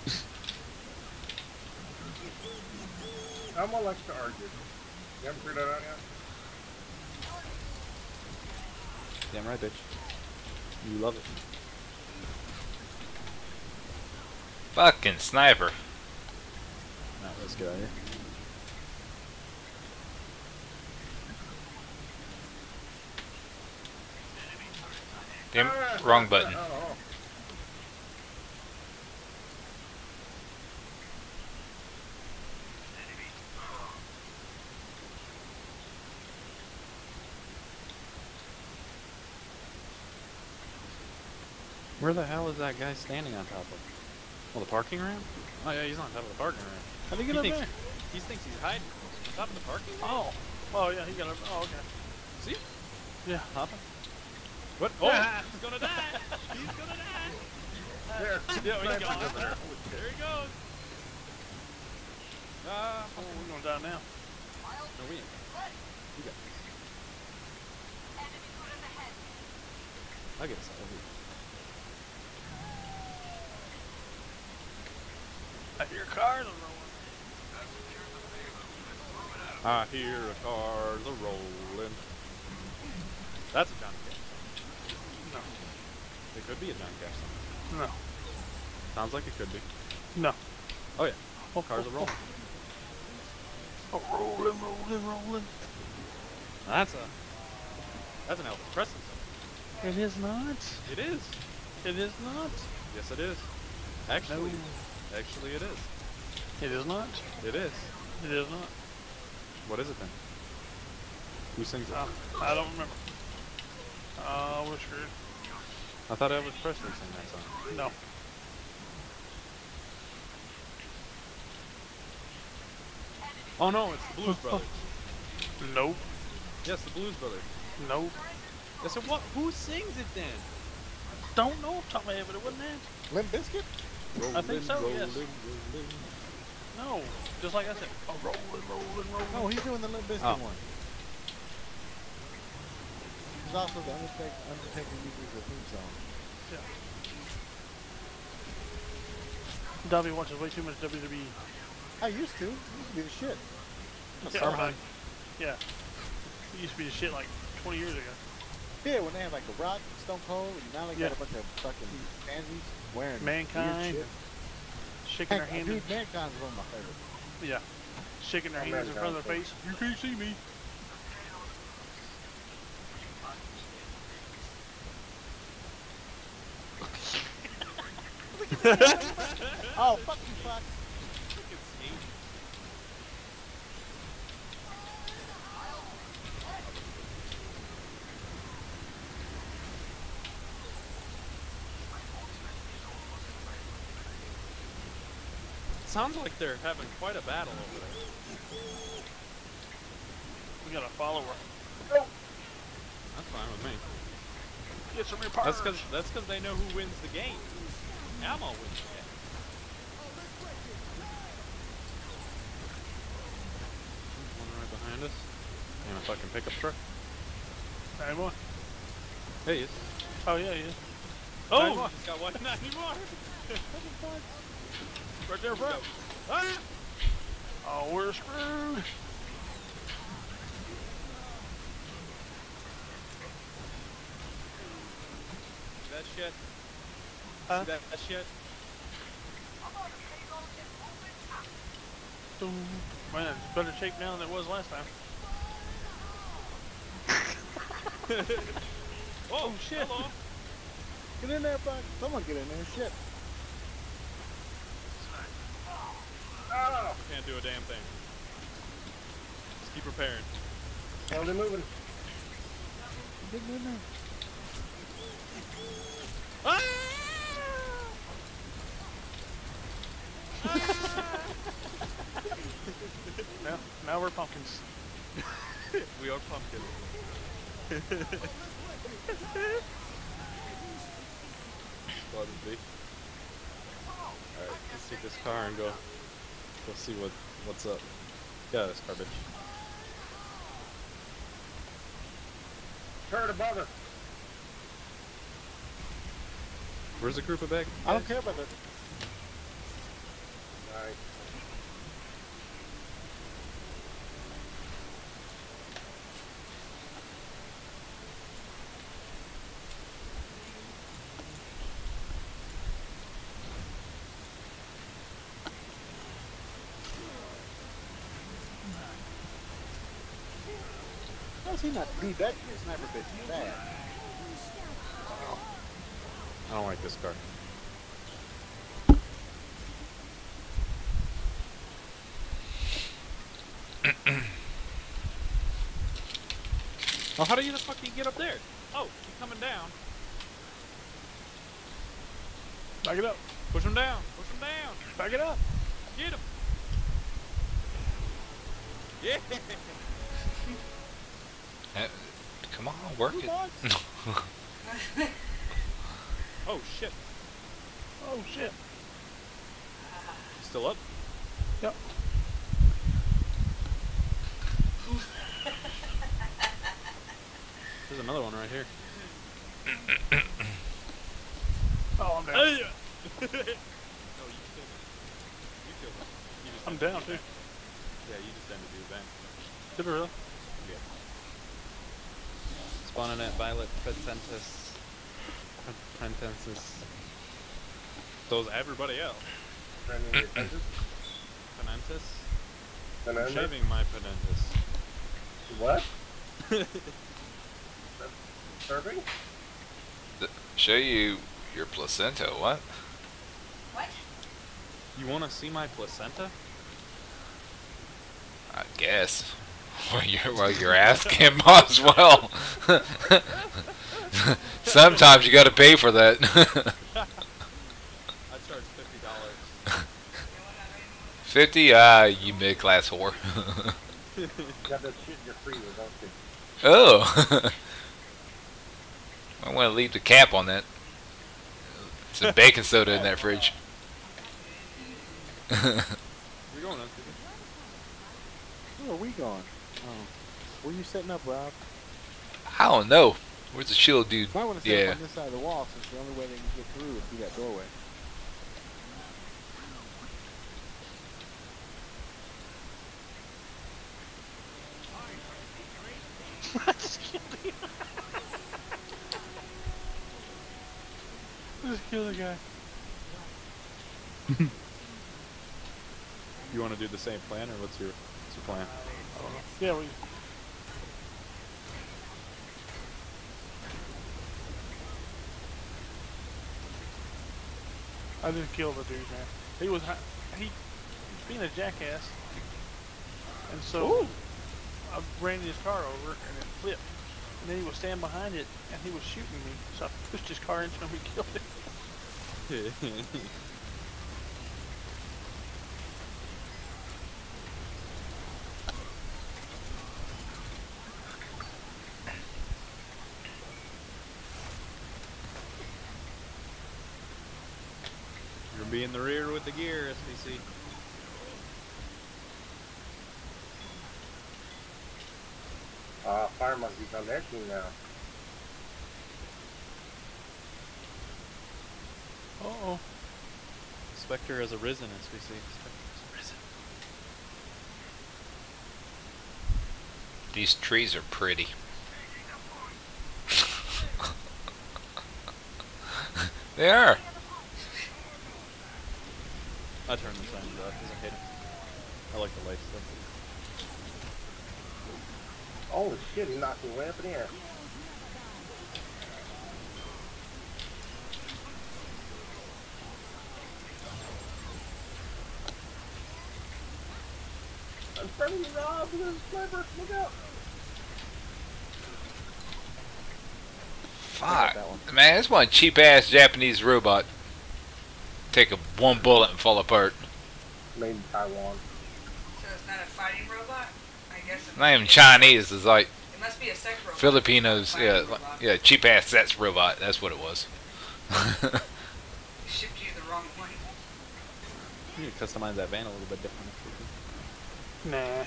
F: Someone likes to argue. You haven't figured that out yet?
C: Damn right, bitch. You love it.
E: Fucking sniper.
C: Alright, let's get out of here.
E: Damn, wrong button.
F: Oh.
C: Where the hell is that guy standing on top of? Well, the parking ramp? Oh yeah, he's on top of the parking ramp.
A: How do you get up
C: thinks,
A: there?
C: He thinks he's hiding on top of the parking ramp?
A: Oh. Oh, yeah, he got up. Oh, okay.
C: See?
A: Yeah.
C: Hopping. What? Oh, he's gonna die! He's gonna die!
F: There.
C: Yeah, he's going. There he goes.
A: Oh, we're going to die now.
C: No, we ain't. You got this. I'll get us out of here.
A: I hear cars rolling.
C: I hear the cars a rolling. That's a Johnny Cash song.
A: No.
C: It could be a Johnny Cash song.
A: No.
C: Sounds like it could be.
A: No.
C: Oh yeah. Cars are rolling.
A: Oh, rolling, rolling, rolling.
C: That's an Elvis Presley song.
A: It is not.
C: It is.
A: It is not.
C: Yes, it is. Actually, actually, it is.
A: It is not.
C: It is.
A: It is not.
C: What is it then? Who sings it?
A: I don't remember. We're screwed.
C: I thought Elvis Presley sang that song.
A: No.
C: Oh no, it's the Blues Brothers.
A: Nope.
C: Yes, the Blues Brothers.
A: Nope.
C: I said, what? Who sings it then?
A: Don't know off the top of my head, but it wasn't that.
I: Limp Bizkit?
A: I think so, yes.
C: rolling.
A: No. Just like I said. Oh, rolling, rolling, rolling.
I: No, he's doing the Limp Bizkit
C: Oh.
I: one. He's also the Undertaker uses the theme song.
A: Dobby watches way too much WWE.
I: I used to. It used to be the shit.
A: Yeah, right. Yeah. It used to be the shit like 20 years ago.
I: Yeah, when they had like The Rock, Stone Cold, and now they
A: Yeah.
I: got a bunch of fucking pansies wearing
A: Mankind.
I: weird
A: Shaking their
I: shit.
A: hands.
I: Dude, Mankind's one of my favorites.
A: Yeah. Shaking their hands in front of their face. You can't see me.
I: Oh, fuck you, fuck.
C: Sounds like they're having quite a battle over there.
A: We got a follower.
C: That's fine with me.
A: Get some repairs.
C: That's because they know who wins the game. Ammo wins the game. One right behind us. And a fucking pickup truck.
A: Anyone?
C: Hey, he is.
A: Oh, yeah, he is.
C: Oh,
A: Nine more.
C: he's got one. Not anymore.
A: Right there, bro.
C: Ah!
A: Oh, we're screwed.
C: That shit.
A: Huh?
C: See that shit?
A: Man, it's better shape now than it was last time.
C: Oh shit! Hello.
I: Get in there, bud. Someone get in there. Shit.
F: Oh,
C: Can't do a damn thing. Just keep preparing.
F: hell, they're moving.
I: Get in there.
C: Ah!
A: Now we're pumpkins.
C: We are pumpkins. Squad B. Alright, let's take this car and go see what's up. Yeah, this garbage.
F: Turret above us.
C: Where's the group of bag?
I: I don't care about that.
F: Nice.
I: How does he not beat that sniper bitch bad?
C: I don't like this car. Oh, how do you the fuck you get up there? Oh, he's coming down.
A: Back it up.
C: Push him down. Push him down.
A: Back it up.
C: Get him. Yeah.
E: Come on, work it.
C: Oh shit.
A: Oh shit.
C: Still up?
A: Yep.
C: There's another one right here.
A: Oh, I'm down.
C: No, you killed it. You killed it. You just
A: I'm
C: ended
A: down
C: the
A: too.
C: event. Yeah, you just ended the event.
A: Did it really?
C: Yeah. Spawning at Violet Pentensis. Those everybody else.
F: Trending your fences.
C: Penentis? I'm
F: Fernandez?
C: shaving my Penentis.
F: What? Serving?
E: Show you your placenta. What?
G: What?
C: You wanna see my placenta?
E: I guess. Well, you're asking, might as well. Sometimes you got to pay for that.
C: I charge $50.
E: 50? You mid-class whore.
F: You got that shit in your freezer, don't you?
E: Oh. I want to leave the cap on that. Some baking soda in that fridge.
C: We're going on.
I: Where are we going? Oh. Where you setting up, Rob?
E: I don't know. Where's the shield dude?
I: Might want to set
E: Yeah.
I: up on this side of the wall since the only way they can get through is through that doorway.
A: Just kill the guy.
C: You wanna do the same plan or what's your plan?
A: Yeah, we. I just killed the dude, man. He was he was being a jackass, and so I ran his car over and it flipped, and then he was standing behind it and he was shooting me, so I pushed his car into him and killed him.
C: You're gonna be in the rear with the gear, SPC.
F: Fire Monkey's on their team now.
A: Uh-oh.
C: Spectre has arisen, SPC. Spectre has arisen.
E: These trees are pretty. They are.
C: I turned the signs off because I hate them. I like the lights though.
F: Holy shit, he knocked me way up in the air. I'm front of you, Rob. There's a sniper. Look out.
E: Fuck. Man, this one cheap ass Japanese robot. Take one bullet and fall apart.
F: Made in Taiwan.
G: So it's not a fighting robot? I guess it
E: Not even
G: must be-
E: Chinese. It's like
G: It must be a sex robot.
E: Filipinos.
G: Fighting
E: Yeah,
G: robot.
E: yeah, cheap ass sex robot. That's what it was.
G: Shipped you the wrong one.
B: You can customize that van a little bit different.
A: Nah.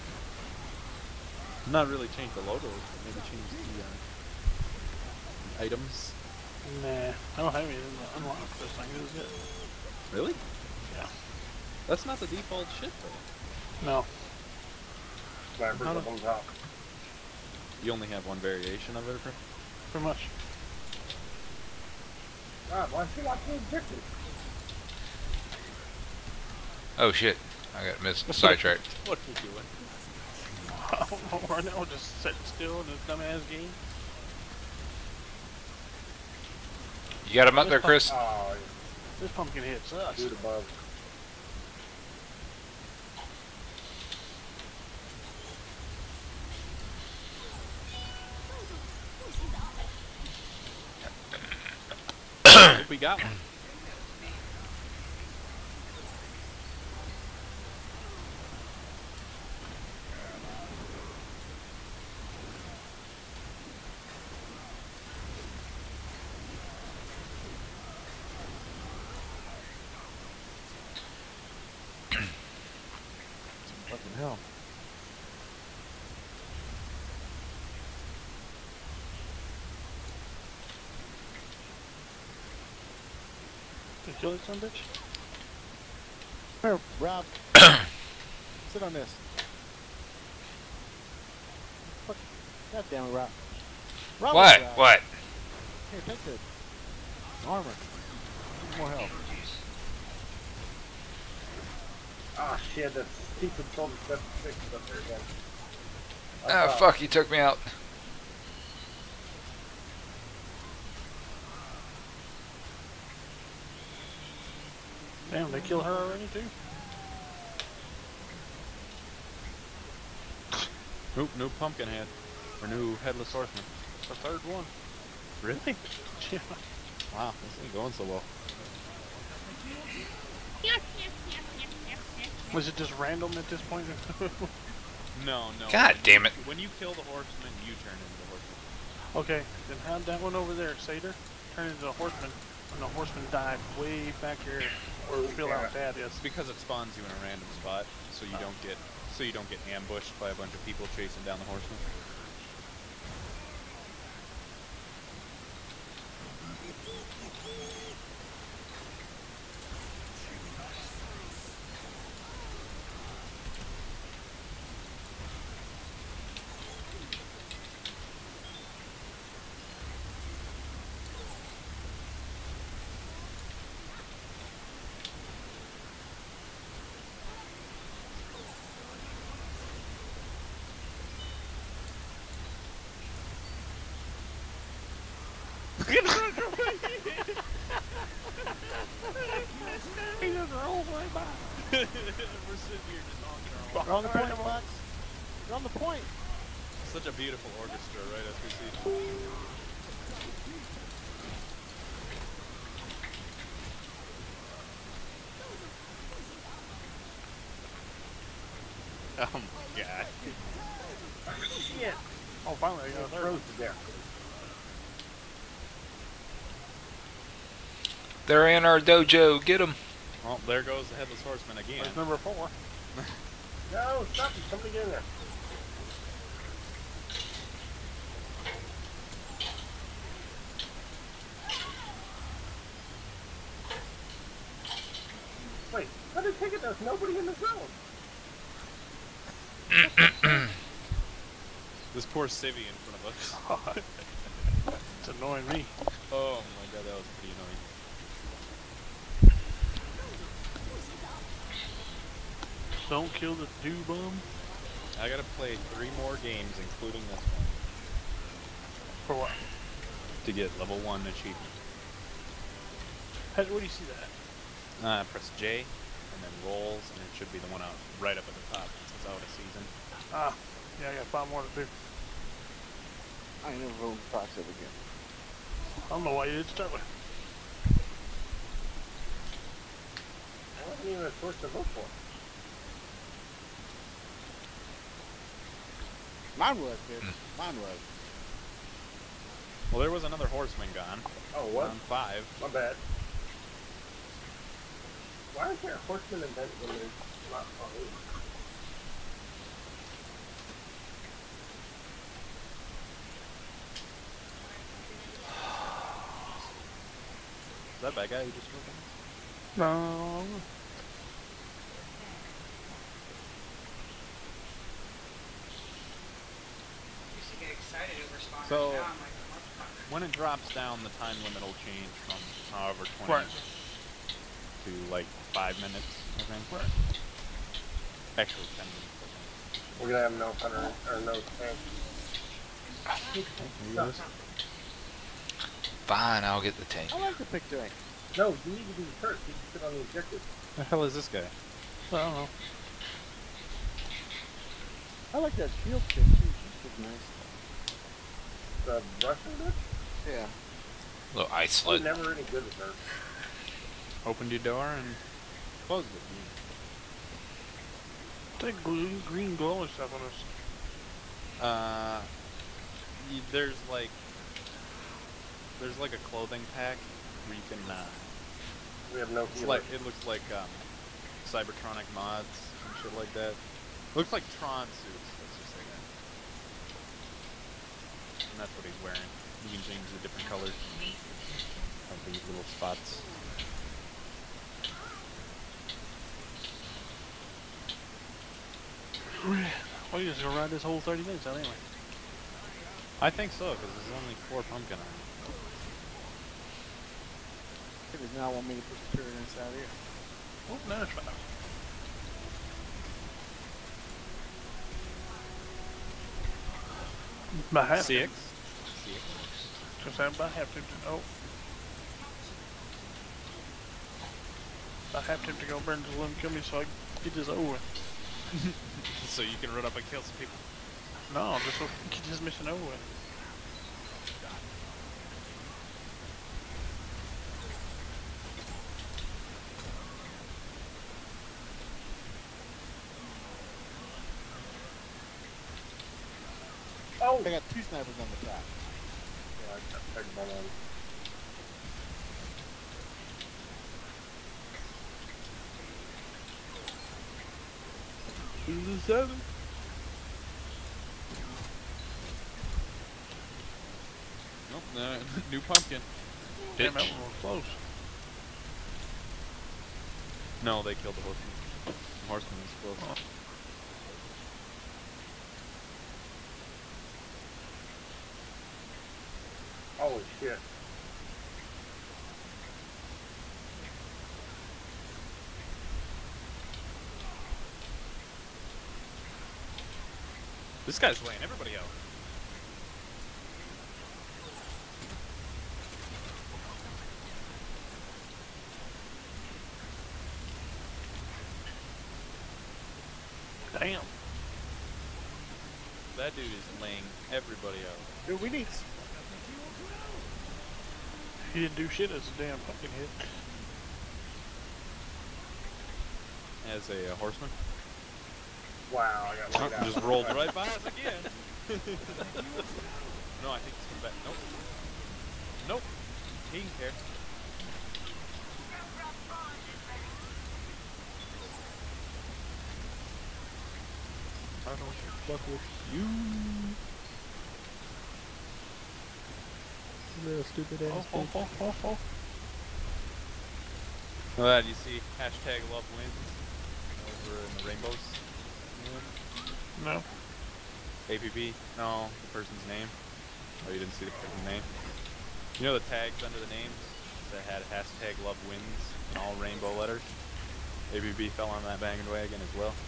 B: Not really change the logo, but maybe change the items.
A: Nah. I don't have anything to unlock this thing. This is it.
B: Really?
A: Yeah.
B: That's not the default shit though.
A: No.
F: Snipers
B: How
F: up
B: do-
F: on top.
B: You only have one variation of it.
A: Pretty much.
F: God, why is he watching Objective?
E: Oh shit! I got sidetracked.
B: What are you doing?
A: I don't know right now. Just sitting still in this dumbass game.
E: You got him up there, Chris?
F: Oh,
A: This pumpkin head sucks.
F: shoot above.
B: Hope we got one.
I: Fucking hell.
A: You kill it, son of a bitch?
I: Here, Rob. Sit on this. Fuck. God damn it, Rob. Rob
E: What?
I: Rob.
E: What?
I: Here, take this. Armor. Need more health.
F: Ah, shit, that's stupid Soldier 76 up there again.
E: Ah, fuck! He took me out.
A: Damn, they killed her already too?
B: Nope, new pumpkin head. Or new headless horseman.
A: The third one.
B: Really?
A: Yeah.
B: Wow, this ain't going so well.
A: Was it just random at this point?
B: No, no.
E: God damn it.
B: When you kill the horseman, you turn into the horseman.
A: Okay, then how'd that one over there, Seder, turn into a horseman when the horseman died way back here where Phil out dad is?
B: It's because it spawns you in a random spot, so you don't get ambushed by a bunch of people chasing down the horseman.
A: He just rolled right by.
B: We're sitting here just honking our
I: You're on the point, Fox. You're on the point.
B: Such a beautiful orchestra, right, as we see. Oh my god.
F: Shit!
A: Oh, finally, I got a third.
F: Froze to death.
E: They're in our dojo. Get them.
B: Well, there goes the headless horseman again.
A: That's number 4.
F: No, stop it. Somebody get in there. Wait, how did they take it? There's nobody in the zone.
B: This poor civvy in front of us.
A: It's annoying me.
B: Oh my god, that was pretty annoying.
A: Don't kill the do-bum.
B: I gotta play 3 more games, including this one,
A: For what?
B: to get level 1 achievement.
A: Where do you see that?
B: Press J, and then rolls, and it should be the one out right up at the top. It's out of season.
A: Ah, yeah, I got 5 more to do.
I: I ain't never voting Fox ever again.
A: I don't know why you didn't start with.
F: I wasn't even a source to vote for.
I: Mine was, dude. Mine was.
C: Well, there was another horseman gone.
F: Oh, what?
C: On 5.
F: My bad. Why is there a horseman event when there's not Halloween?
C: Is that bad guy who just broke in?
A: No.
G: Used to get excited over spawners.
C: So-
G: Now I'm like, motherfucker.
C: When it drops down, the time limit will change from however 20
A: Right.
C: to like 5 minutes, I think.
A: Right.
C: Actually, 10 minutes, I think.
F: We're gonna have no hunter or no tank.
E: Fine, I'll get the tank.
I: I like the pick tank.
F: No, you need to be first. You can sit on the objective.
C: The hell is this guy?
A: I don't know.
I: I like that shield pick too. She's pretty nice.
F: The Russian bitch?
I: Yeah.
E: Little ice
F: I'm
E: sled.
F: never any good with her.
C: Opened your door and closed it.
A: Take green glowing stuff on us.
C: There's like a clothing pack where you can
F: We have no
C: it's
F: healer.
C: like it looks like Cybertronic mods and shit like that. Looks like Tron suits, let's just say that. And that's what he's wearing. You can change the different colors of these little spots.
A: Well, you're just gonna ride this whole 30 minutes out anyway.
C: I think so, because there's only 4 pumpkin on it.
I: It does not want me to put the turret inside here.
A: Oh, no, it's fine. About half.
C: CX?
A: Because I about half tempted. Oh. About half tempted to go burn this limb kill me so I can get this over with.
C: So you can run up and kill some people.
A: No, just so get this mission over with.
F: Oh!
I: I got 2 snipers on the top.
F: Yeah, I got pegged by one.
A: Who's the 7?
C: Nope, no, new pumpkin.
A: Damn, that one was close.
C: No, they killed the horseman. The horseman was close.
A: Oh.
F: Holy shit.
C: This guy's laying everybody out.
A: Damn.
C: That dude is laying everybody out.
I: Dude, we need.
A: He didn't do shit as a damn fucking hit.
C: As a horseman.
F: Wow, I got laid out.
C: Just rolled right by us again. No, I think he's coming back. Nope. Nope. He didn't care. I don't fuck with you. Little stupid ass bitch. Well, that you see hashtag love wins over in the rainbows.
A: No.
C: APB? No, the person's name. Oh, you didn't see the person's name? You know the tags under the names that had hashtag love wins in all rainbow letters? APB fell on that bandwagon as well.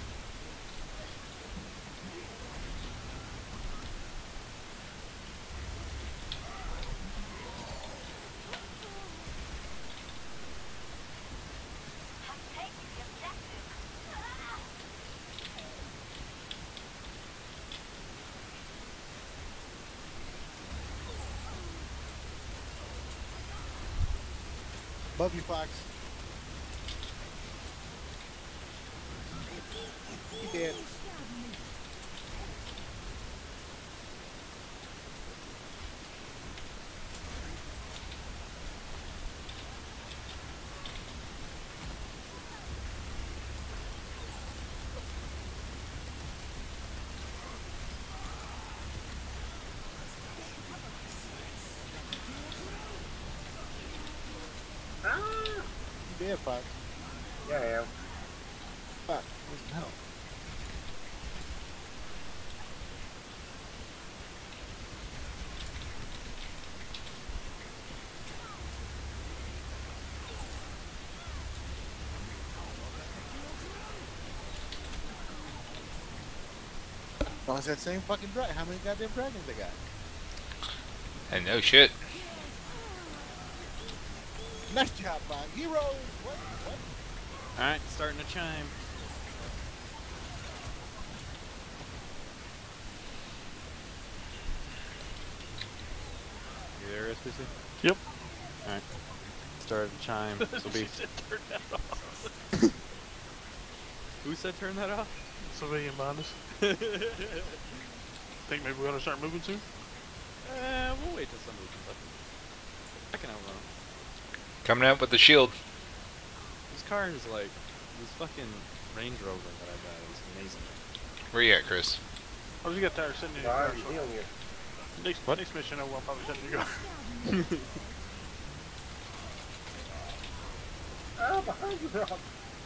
I: Love you, Fox. He did. being, Fox.
F: Yeah, I am.
I: Fox.
B: What the hell?
I: Oh, it's that same fucking dragon. How many goddamn dragons they got?
E: And no shit.
I: Nice job, Fox. Heroes! What?
B: Alright, starting to chime. You there, SPC?
A: Yep.
B: Alright. Started to chime. This will be.
A: She said turn that off.
B: Who said turn that off?
A: Civilian Bondus. Think maybe we ought to start moving soon?
B: We'll wait till somebody comes up. I can outrun him.
E: Coming out with the shield.
B: This car is like, this fucking Range Rover that I got is amazing.
E: Where you at, Chris?
A: Oh, you got tired sitting in your
F: No,
A: car.
F: I'm healing you.
A: Next mission, I'll probably sitting in your car.
F: Ah, behind you, Rob.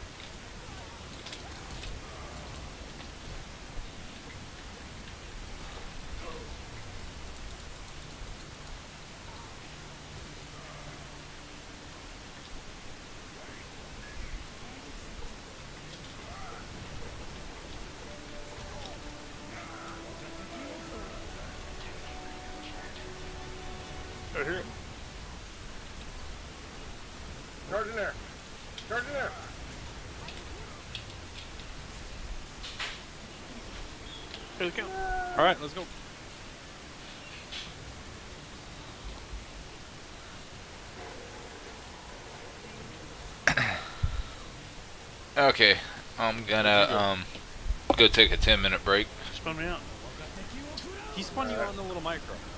A: Right here.
F: Charge in there. Charge in there.
A: Here they come.
B: Alright, let's go.
E: Okay, I'm gonna go take a 10-minute break.
A: Spun me out.
B: He spun you on the little micro.